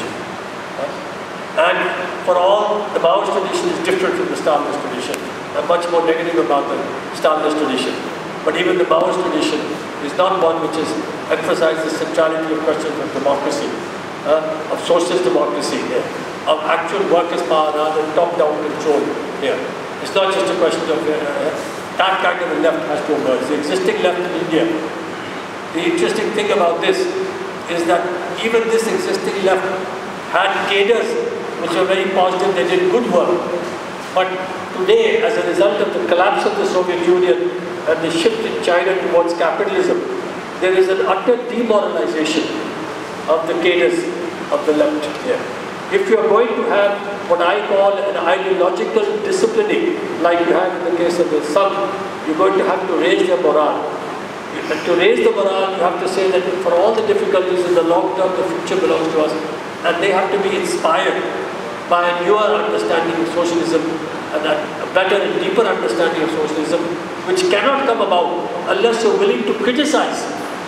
Uh, and for all, the Maoist tradition is different from the Stalinist tradition. I'm much more negative about the Stalinist tradition. But even the Maoist tradition is not one which has emphasized the centrality of questions of democracy, uh, of socialist democracy here. of actual workers' power rather than top-down control here. It's not just a question of uh, that kind of a left has to emerge. The existing left in India, the interesting thing about this is that even this existing left had cadres which were very positive, they did good work. But today, as a result of the collapse of the Soviet Union and the shift in China towards capitalism, there is an utter demoralization of the cadres of the left here. If you are going to have what I call an ideological disciplining, like you have in the case of the Sangh, you're going to have to raise their morale. And to raise the morale, you have to say that for all the difficulties in the long term, the future belongs to us. And they have to be inspired by a newer understanding of socialism and a better and deeper understanding of socialism, which cannot come about unless you're willing to criticize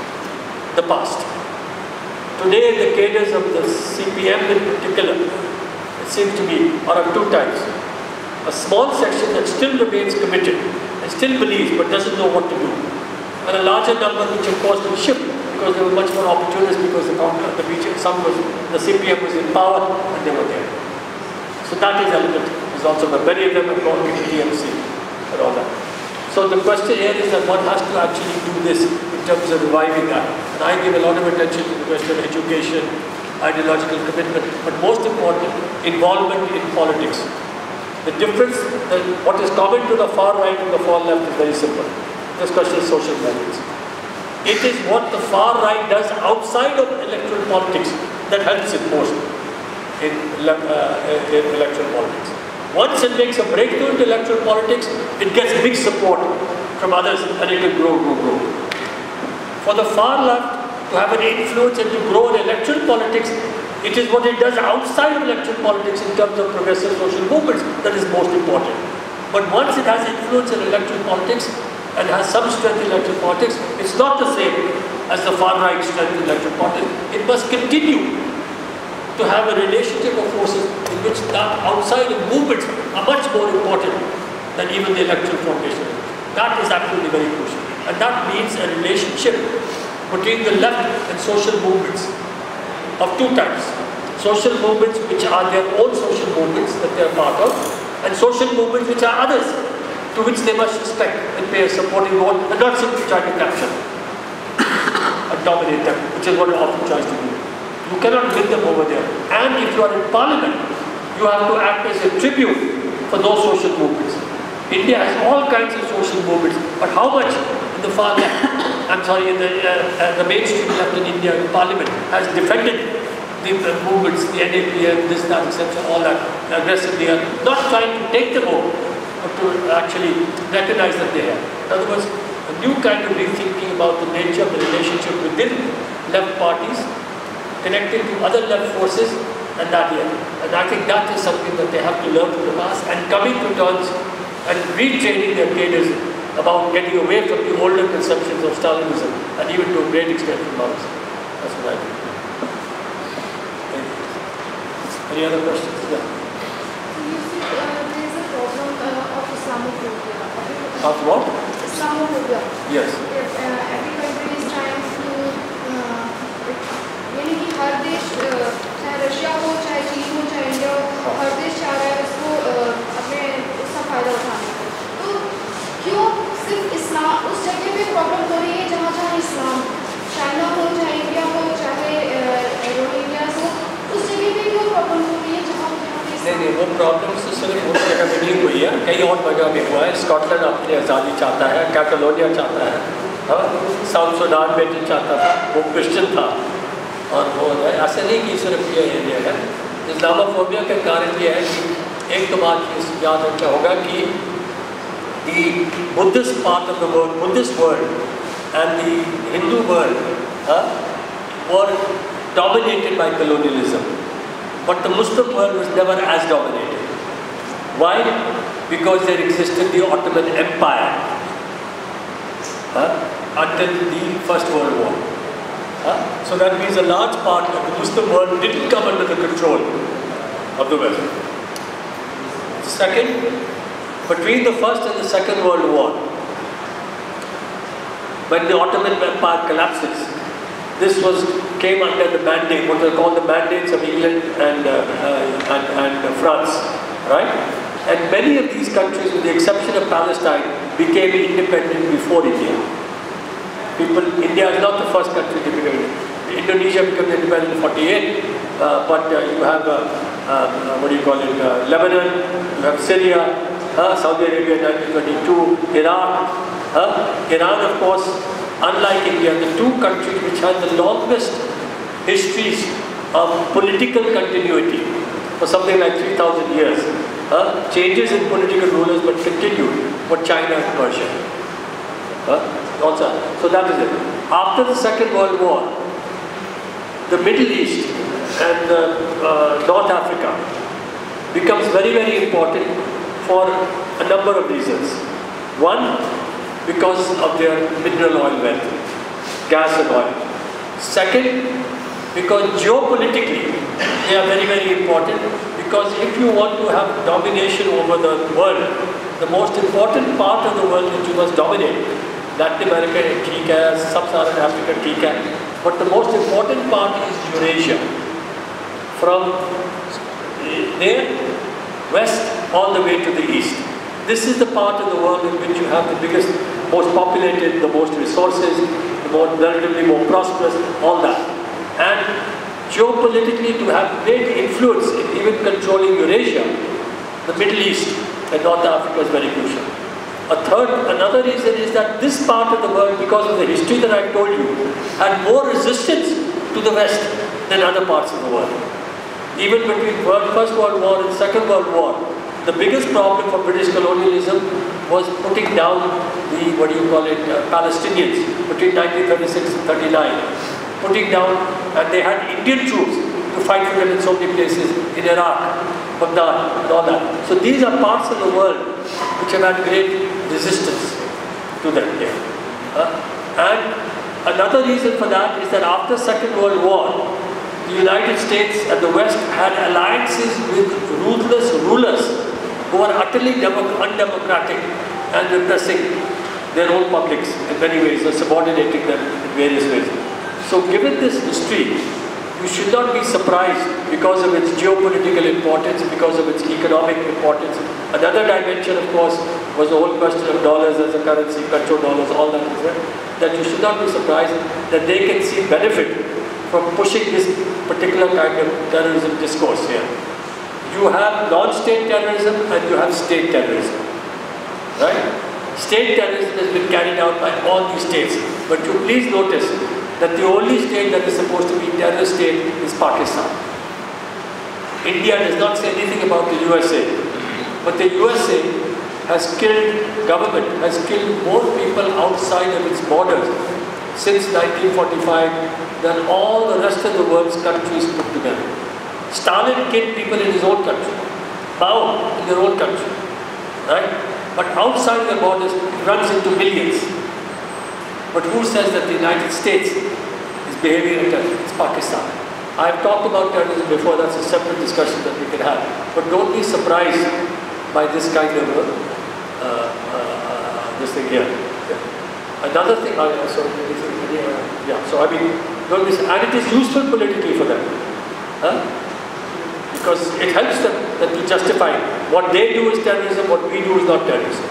the past. Today, the cadres of the C P M in particular, it seems to me, are of two types. A small section that still remains committed and still believes but doesn't know what to do. And a larger number which of course will shift because they were much more opportunists because the, the B J P, some was, the C P M was in power and they were there. So that is element. There's also many of them have gone to the T M C and all that. So the question here is that one has to actually do this in terms of reviving that. And I give a lot of attention to the question of education, ideological commitment, but most important, involvement in politics. The difference, uh, what is common to the far right and the far left is very simple. This question is social movements. It is what the far right does outside of electoral politics that helps it most in, uh, in electoral politics. Once it makes a breakthrough into electoral politics, it gets big support from others and it will grow, grow, grow. For the far left to have an influence and to grow in electoral politics, it is what it does outside of electoral politics in terms of progressive social movements that is most important. But once it has influence in electoral politics and has some strength in electoral politics, it's not the same as the far right strength in electoral politics. It must continue to have a relationship of forces in which that outside of movements are much more important than even the electoral formation. That is actually very crucial. And that means a relationship between the left and social movements of two types. Social movements which are their own social movements that they are part of, and social movements which are others, to which they must respect and pay a supporting role, and not simply try to capture and dominate them, which is what it often tries to do. You cannot win them over there. And if you are in parliament, you have to act as a tribute for those social movements. India has all kinds of social movements, but how much in the far left, I'm sorry, in the, uh, uh, the mainstream left in India, in parliament, has defended the uh, movements, the N A P M, this, that, et cetera, all that, aggressively, and not trying to take them over, but to actually recognize that they have. In other words, a new kind of rethinking about the nature of the relationship within left parties, connecting to other left forces, and that here. And I think that is something that they have to learn from the past, and coming to terms and retraining their cadres about getting away from the older conceptions of Stalinism, and even to a great extent from Marx. That's what I think. Any other questions? Yeah. You see, uh, there is a problem uh, of Islamophobia. Of what? Islamophobia. Yes. If, uh, every country is trying to uh, यानी कि हर देश चाहे Russia हो, चाहे चीन हो, चाहे India हो, हर देश चाह रहा है उसको अपने उसका फायदा उठाने का। तो क्यों सिर्फ इस्लाम उस जगह पे प्रॉब्लम हो रही है जहाँ जहाँ इस्लाम, चाइना हो, चाहे इंडिया हो, चाहे रोहिंग्या हो, उस जगह पे क्यों प्रॉब्लम हो रही है जहाँ जहाँ पे नहीं नहीं वो प्रॉब्लम से सिर्फ उस जगह पे नहीं हुई है, कई और जगह भी हुआ है। स्कॉटलैंड अपनी आज़ादी चाहता है, कैटलोनिया चाहता है, हाँ, साउथ सुडान में जो चाहता था वो क्रिश्चियन था, और वो ऐसे नहीं कि सिर्फ ये एरिया है। इस्लामोफोबिया का कारण ये है कि एक तो बात याद रखना होगा कि the Buddhist part of the world, Buddhist world and the Hindu world uh, were dominated by colonialism, but the Muslim world was never as dominated. Why? Because there existed the Ottoman Empire uh, until the First World War. Uh, so that means a large part of the Muslim world didn't come under the control of the West. Second, between the First and the Second World War, when the Ottoman Empire collapses, this was came under the mandate, what are called the mandates of England and, uh, uh, and, and uh, France, right? And many of these countries, with the exception of Palestine, became independent before India. People, India is not the first country to become independent. Indonesia became independent in forty-eight, uh, but uh, you have, uh, uh, what do you call it, uh, Lebanon, you have Syria, uh, Saudi Arabia in nineteen twenty-two, Iraq, uh, Iran of course. Unlike India, the two countries which had the longest histories of political continuity for something like three thousand years, uh, changes in political rulers but continued, were China and Persia. Uh, also, so that is it. After the Second World War, the Middle East and uh, uh, North Africa becomes very, very important for a number of reasons. One, because of their mineral oil wealth, gas and oil. Second, because geopolitically they are very, very important, because if you want to have domination over the world, the most important part of the world which you must dominate, Latin America, theek hai, Sub-Saharan Africa, theek hai, but the most important part is Eurasia. From there, west, all the way to the east. This is the part of the world in which you have the biggest, most populated, the most resources, the more relatively more prosperous, all that. And geopolitically, to have great influence in even controlling Eurasia, the Middle East and North Africa is very crucial. A third, another reason is that this part of the world, because of the history that I told you, had more resistance to the West than other parts of the world. Even between World, First World War and Second World War, the biggest problem for British colonialism was putting down the, what do you call it, uh, Palestinians between nineteen thirty-six and thirty-nine. Putting down, and they had Indian troops to fight for them in so many places, in Iraq, Baghdad, and all that. So these are parts of the world which have had great resistance to them here. Uh, and another reason for that is that after Second World War, the United States and the West had alliances with ruthless rulers who are utterly undemocratic and repressing their own publics in many ways, or subordinating them in various ways. So given this history, you should not be surprised because of its geopolitical importance, because of its economic importance. Another dimension, of course, was the whole question of dollars as a currency, petrodollars, all that is there. That you should not be surprised that they can see benefit from pushing this particular kind of terrorism discourse here. You have non-state terrorism and you have state terrorism, right? State terrorism has been carried out by all these states, but you please notice that the only state that is supposed to be terrorist state is Pakistan. India does not say anything about the U S A, but the U S A has killed, government has killed more people outside of its borders since nineteen forty-five than all the rest of the world's countries put together. Stalin killed people in his own country, Mao in their own country, right? But outside the borders, it runs into millions. But who says that the United States is behaving like terrorism? It's Pakistan. I've talked about terrorism before, that's a separate discussion that we can have. But don't be surprised by this kind of uh, uh, uh, this thing here. Yeah. Another thing, uh, so, yeah, so I mean, don't be, and it is useful politically for them. Huh? Because it helps them that to justify what they do is terrorism, what we do is not terrorism.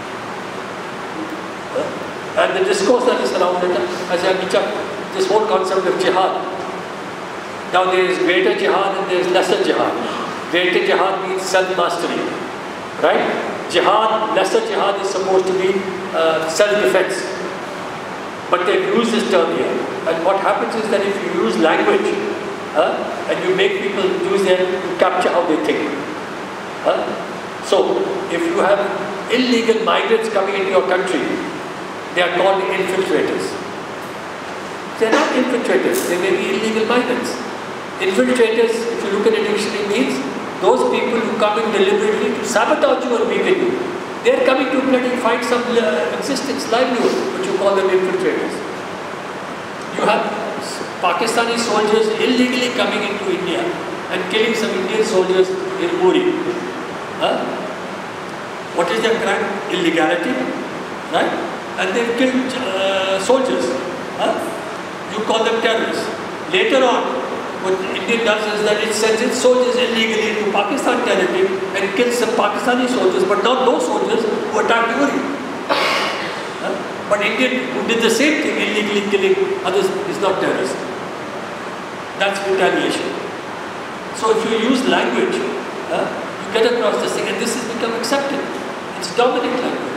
Huh? And the discourse that is surrounded, as I mentioned, this whole concept of jihad. Now there is greater jihad and there is lesser jihad. Greater jihad means self-mastery, right? Jihad, lesser jihad is supposed to be uh, self-defense. But they've used this term here. And what happens is that if you use language, uh, and you make people use them to capture how they think. Uh, so if you have illegal migrants coming into your country, they are called infiltrators. They are not infiltrators, they may be illegal migrants. Infiltrators, if you look at the dictionary, means those people who come in deliberately to sabotage you or weaken you. They are coming to bloody find some uh, existence, livelihood, but you call them infiltrators. You have Pakistani soldiers illegally coming into India and killing some Indian soldiers in Uri. Huh? What is their crime? Illegality, right? And they've killed uh, soldiers. Huh? You call them terrorists. Later on, what India does is that it sends its soldiers illegally into Pakistan territory and kills some Pakistani soldiers, but not those soldiers who attacked Uri. Huh? But India, who did the same thing, illegally killing others, is not terrorist. That's retaliation. So if you use language, uh, you get across this thing, and this has become accepted. It's dominant language.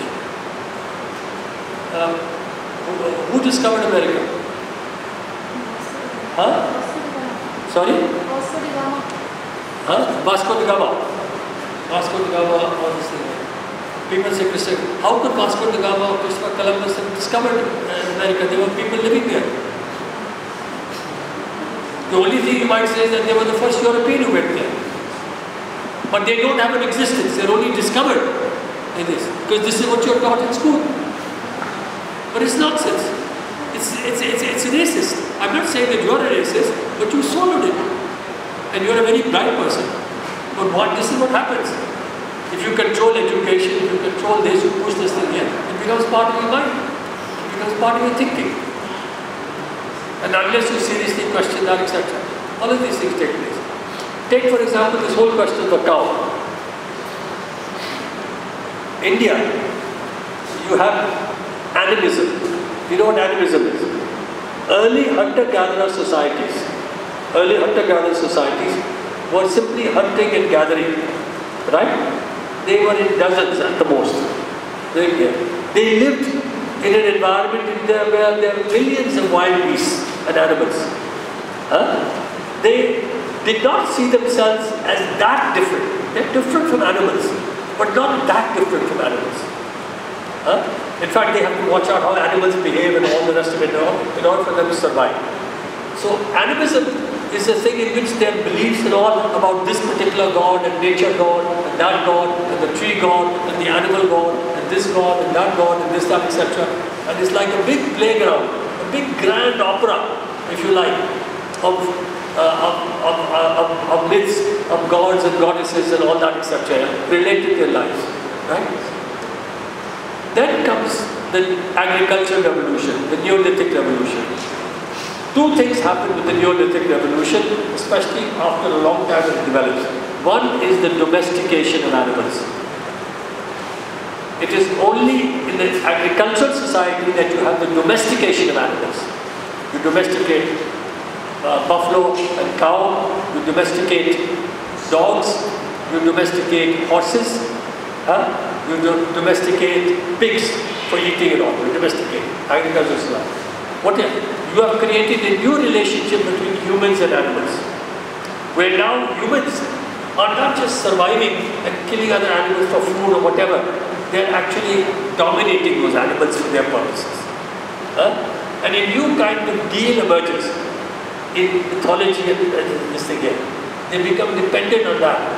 Uh, who, who discovered America? Huh? Sorry? Huh? Vasco da Gama. Vasco da Gama, all this thing. People say, Christopher, how could Vasco da Gama or Christopher Columbus have discovered America? There were people living there. The only thing you might say is that they were the first European who went there. But they don't have an existence, they're only discovered in this. Because this is what you're taught in school. But it's nonsense. It's, it's, it's, it's racist. I'm not saying that you're a racist, but you swallowed it. And you're a very bright person. But what, this is what happens. If you control education, if you control this, you push this thing here, it becomes part of your mind. It becomes part of your thinking. And unless you seriously question that, et cetera, all of these things take place. Take, for example, this whole question of the cow. India, you have animism. You know what animism is? Early hunter-gatherer societies, early hunter-gatherer societies were simply hunting and gathering, right? They were in dozens at the most. They, they lived in an environment in there where there are millions of wild beasts and animals. Huh? They did not see themselves as that different. They're different from animals, but not that different from animals. Huh? In fact, they have to watch out how animals behave and all the rest of it in order for them to survive. So animism is a thing in which their beliefs and all about this particular god and nature god and that god and the tree god and the animal god and this god and that god and this, that, et cetera. And it's like a big playground, a big grand opera, if you like, of, uh, of, of, of, of myths, of gods and goddesses and all that, et cetera, related to their lives, right? Then comes the agricultural revolution, the Neolithic revolution. Two things happen with the Neolithic revolution, especially after a long time it develops. One is the domestication of animals. It is only in the agricultural society that you have the domestication of animals. You domesticate uh, buffalo and cow, you domesticate dogs, you domesticate horses, huh? You do domesticate pigs for eating and all. You domesticate agricultural society. What is, you have created a new relationship between humans and animals, where now humans are not just surviving and killing other animals for food or whatever, they are actually dominating those animals for their purposes. Huh? And a new kind of deal emerges in mythology and this thing here. They become dependent on that.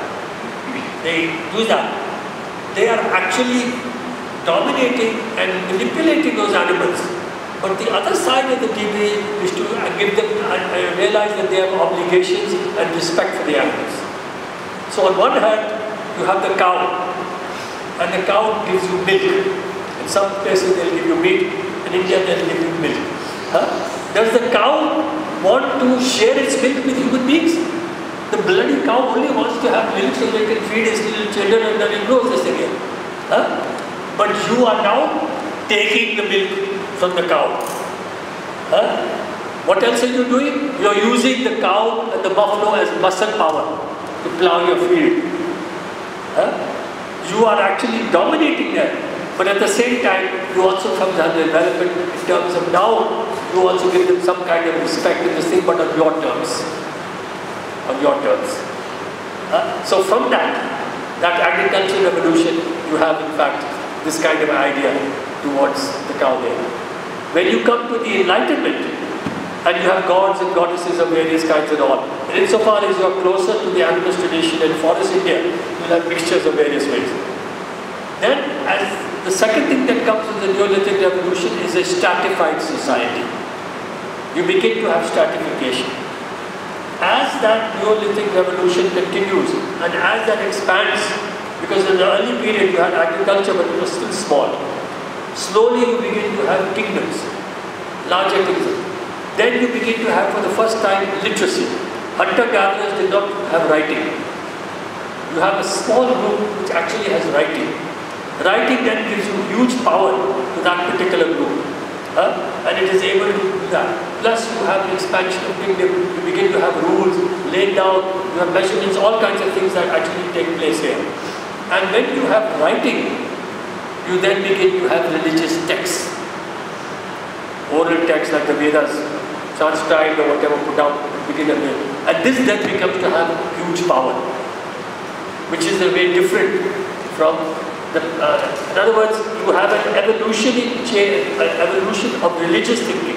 They do that. They are actually dominating and manipulating those animals. But the other side of the debate is to give them, uh, realize that they have obligations and respect for the animals. So on one hand, you have the cow, and the cow gives you milk. In some places they'll give you meat, in India they'll give you milk. Huh? Does the cow want to share its milk with human beings? The bloody cow only wants to have milk so they can feed his little children and then it grows this again. Huh? But you are now taking the milk from the cow. Huh? What else are you doing? You are using the cow and the buffalo as muscle power to plow your field. Huh? You are actually dominating them. But at the same time, you also come to the development in terms of now, you also give them some kind of respect in this thing, but on your terms. On your terms. Uh, so from that, that agricultural revolution, you have in fact this kind of idea towards the cow there. When you come to the Enlightenment, and you have gods and goddesses of various kinds and all, and insofar as you are closer to the animist tradition in forest India, you will have mixtures of various ways. Then, as the second thing that comes with the Neolithic revolution is a stratified society. You begin to have stratification. As that Neolithic revolution continues and as that expands, because in the early period you had agriculture but it was still small, slowly you begin to have kingdoms, larger kingdoms. Then you begin to have for the first time literacy. Hunter-gatherers did not have writing. You have a small group which actually has writing. Writing then gives you huge power to that particular group. Huh? And it is able to do that. Plus you have an expansion of kingdom, you begin to have rules laid down, you have measurements, all kinds of things that actually take place here. And when you have writing, you then begin to have religious texts. Oral texts like the Vedas, transcribed or whatever put out at the beginning of it. And this then becomes to have huge power, which is a way different from the, uh, in other words, you have an evolutionary change, an evolution of religious thinking.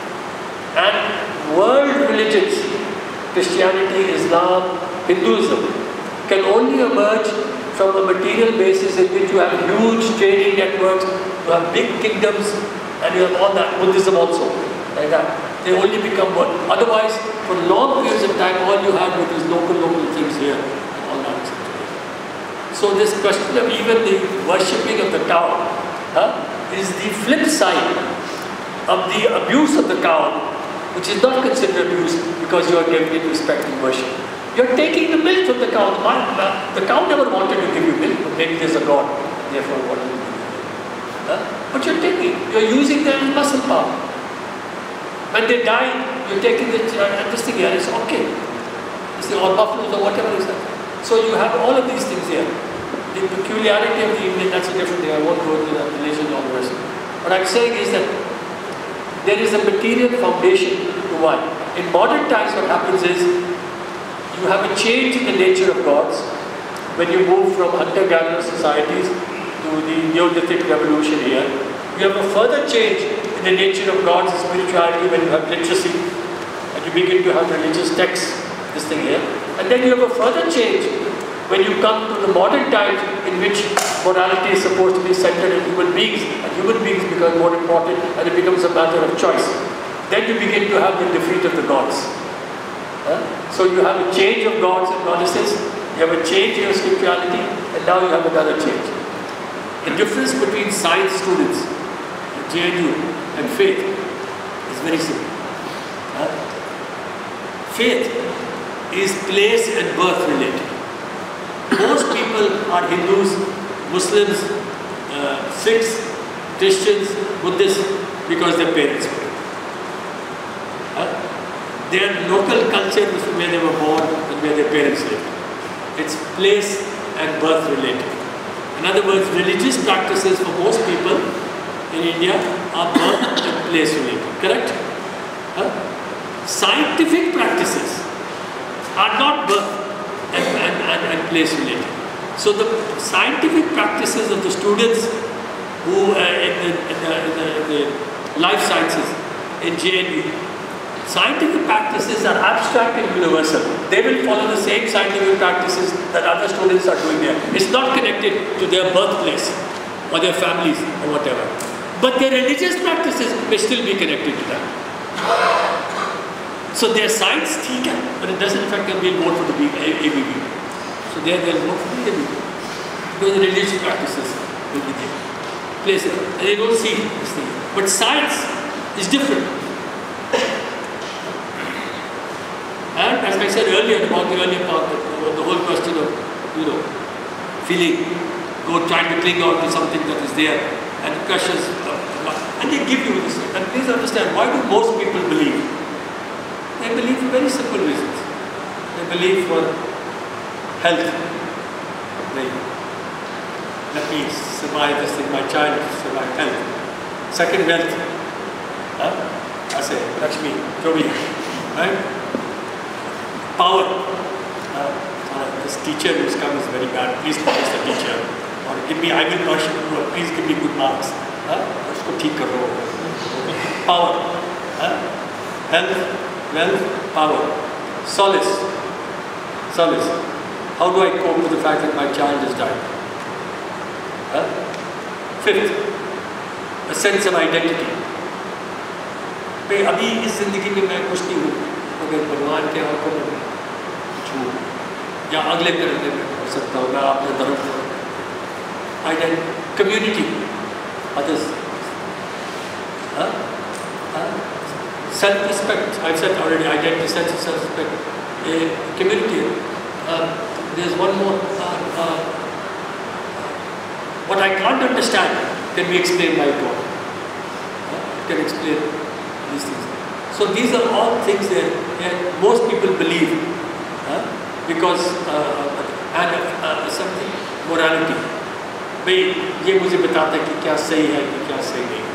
And world religions, Christianity, Islam, Hinduism, can only emerge from a material basis in which you have huge trading networks, you have big kingdoms, and you have all that, Buddhism also, like that. They only become one. Otherwise, for long periods of time, all you have with these local, local things here, and all that. So this question of even the worshipping of the cow huh, is the flip side of the abuse of the cow, which is not considered abuse because you are giving it respect and worship. You are taking the milk from the cow. The cow never wanted to give you milk, but maybe there's a God, therefore what do you do? Huh? But you're taking, you're using their muscle power. When they die, you're taking the, uh, this thing here, it's okay. It's the all buffaloes or whatever is that. So you have all of these things here. The peculiarity of the Indian, that's a different thing. I won't go into that religion or all the rest. What I'm saying is that there is a material foundation to why. In modern times what happens is, you have a change in the nature of gods when you move from hunter-gatherer societies to the Neolithic revolution here. You have a further change in the nature of gods and spirituality when you have literacy and you begin to have religious texts, this thing here. And then you have a further change when you come to the modern times in which morality is supposed to be centered in human beings, and human beings become more important and it becomes a matter of choice. Then you begin to have the defeat of the gods. Huh? So you have a change of gods and goddesses, you have a change in your spirituality, and now you have another change. The difference between science students, J N U, and faith is very simple. Huh? Faith is place and birth related. Most people are Hindus, Muslims, uh, Sikhs, Christians, Buddhists because their parents were. Uh, their local culture is where they were born and where their parents lived. It's place and birth related. In other words, religious practices for most people in India are birth and place related. Correct? Uh, scientific practices are not birth and, and, and, and place related. So the scientific practices of the students who uh, in, the, in, the, in, the, in the life sciences in J N U, scientific practices are abstract and universal. They will follow the same scientific practices that other students are doing there. It's not connected to their birthplace or their families or whatever. But their religious practices may still be connected to that. So their science, but it doesn't affect them being vote for the A B B. So there they'll vote for the A B B. Because the religious practices will be there. Place it. And they don't see this thing. But science is different. And as I said earlier about the earlier part, the, the whole question of, you know, feeling, go trying to cling on to something that is there, and pressures, and they give you this. And please understand, why do most people believe? They believe for very simple reasons. They believe for health. They, let me survive this thing, my child survive health. Second, wealth. Huh? I say, touch me, show me. Right? Power. Uh, uh, this teacher who's come is very bad. Please punish the teacher. Or give me, I will worship you. Please give me good marks. Huh? Usko theek karo. Power. Huh? Health, wealth, power. Solace. Solace. How do I cope with the fact that my child has died? Huh? Fifth, a sense of identity. अभी इस जिंदगी में मैं कुछ नहीं हूँ, अगर भगवान के आंखों में छूँ या अगले करने में हो सकता हूँ, मैं आपने धर्म identity, community, others, huh? Huh? self-respect. I've said already, identity, sense of self-respect, a community. Uh, there's one more. Uh, uh, what I can't understand can be explained by God. Uh, can explain these things. So these are all things that uh, most people believe uh, because uh, and uh, something morality. भाई ये मुझे बताता है कि क्या सही है कि क्या सही नहीं.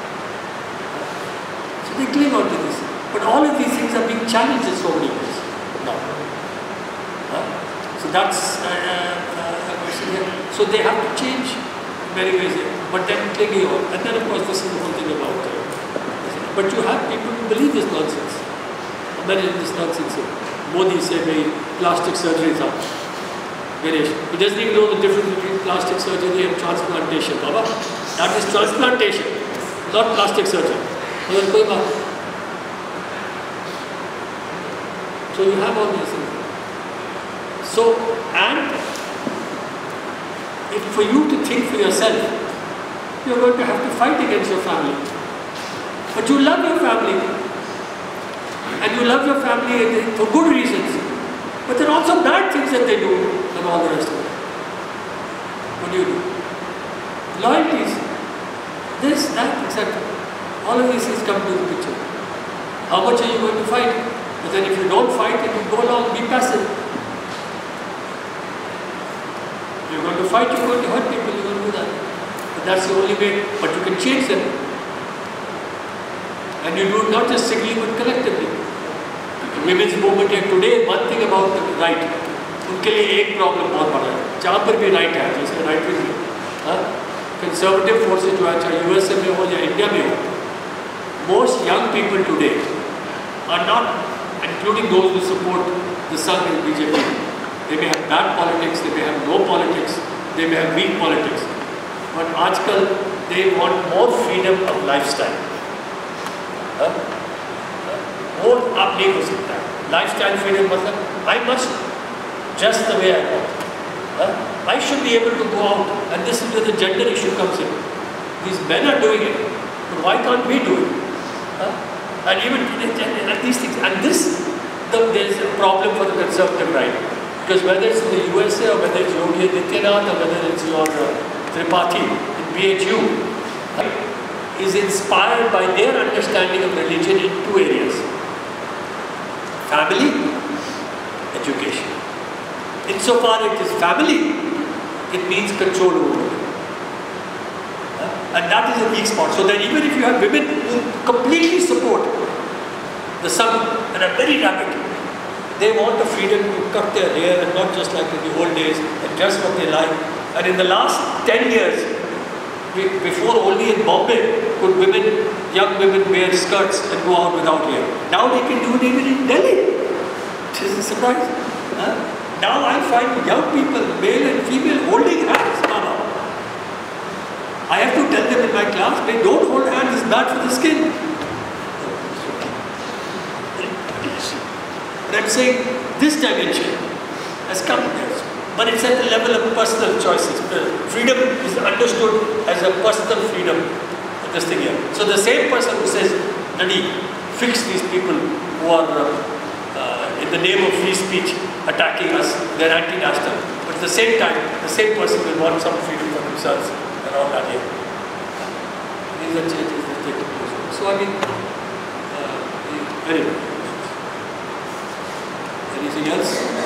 So they cling on to this. But all of these things are being challenged in so many ways now. Huh? So that's uh, uh, a question here. So they have to change in many ways here. But then clinging on. And then of course this is the whole thing about uh, but you have people who believe this nonsense. Many of this nonsense here. Modi said plastic surgery is up. Ganesh. He doesn't even know the difference between plastic surgery and transplantation. Baba, that is transplantation, not plastic surgery. So you have all these things. So, and if for you to think for yourself, you're going to have to fight against your family. But you love your family. And you love your family for good reasons. But there are also bad things that they do and all the rest of it. What do you do? Loyalties, this, that, et cetera. All of these things come into the picture. How much are you going to fight? But then if you don't fight and you go along, be passive. You're going to fight, you're going to hurt people, you're going to do that. But that's the only way. But you can change them. And you do it not just singly but collectively. Women's movement here today, one thing about the right, उनके लिए एक problem बहुत बड़ा है, जहाँ पर भी right है, जैसे राइट विंग में, कंजर्वेटिव फोर्सेज जो है, चाहे यूएसए में हो या इंडिया में हो, most young people today are not, including those who support the Sangh and B J P. They may have bad politics, they may have no politics, they may have weak politics, but आजकल they want more freedom of lifestyle. Huh? वो आप नहीं हो सकता है. Lifestyle freedom मतलब I must just the way I want. Uh, I should be able to go out, and this is where the gender issue comes in. These men are doing it, but why can't we do it? Uh, and even and these things, and this, the, there is a problem for the conservative right, because whether it's in the U S A or whether it's Yogi Adityanath or whether it's your uh, Tripathi in B H U, uh, is inspired by their understanding of religion in two areas. Family, education. Insofar it is family, it means control over women. Uh, and that is a weak spot. So that even if you have women who completely support the Sangh and are very rabid, they want the freedom to cut their hair and not just like in the old days and dress what they like. And in the last ten years, before only in Bombay could women, young women wear skirts and go out without hair. Now they can do it even in Delhi. It is a surprise. Huh? Now I find young people, male and female, holding hands. Mama. I have to tell them in my class, they don't hold hands, it's bad for the skin. But I'm saying this dimension has come there. But it's at the level of personal choices. Freedom is understood as a personal freedom, this thing here. So the same person who says, Nadi, fix these people who are uh, uh, in the name of free speech attacking us, they're anti-national. But at the same time, the same person will want some freedom for themselves and all that here. These are changes that take place. So I mean, uh, anyway. Anything else?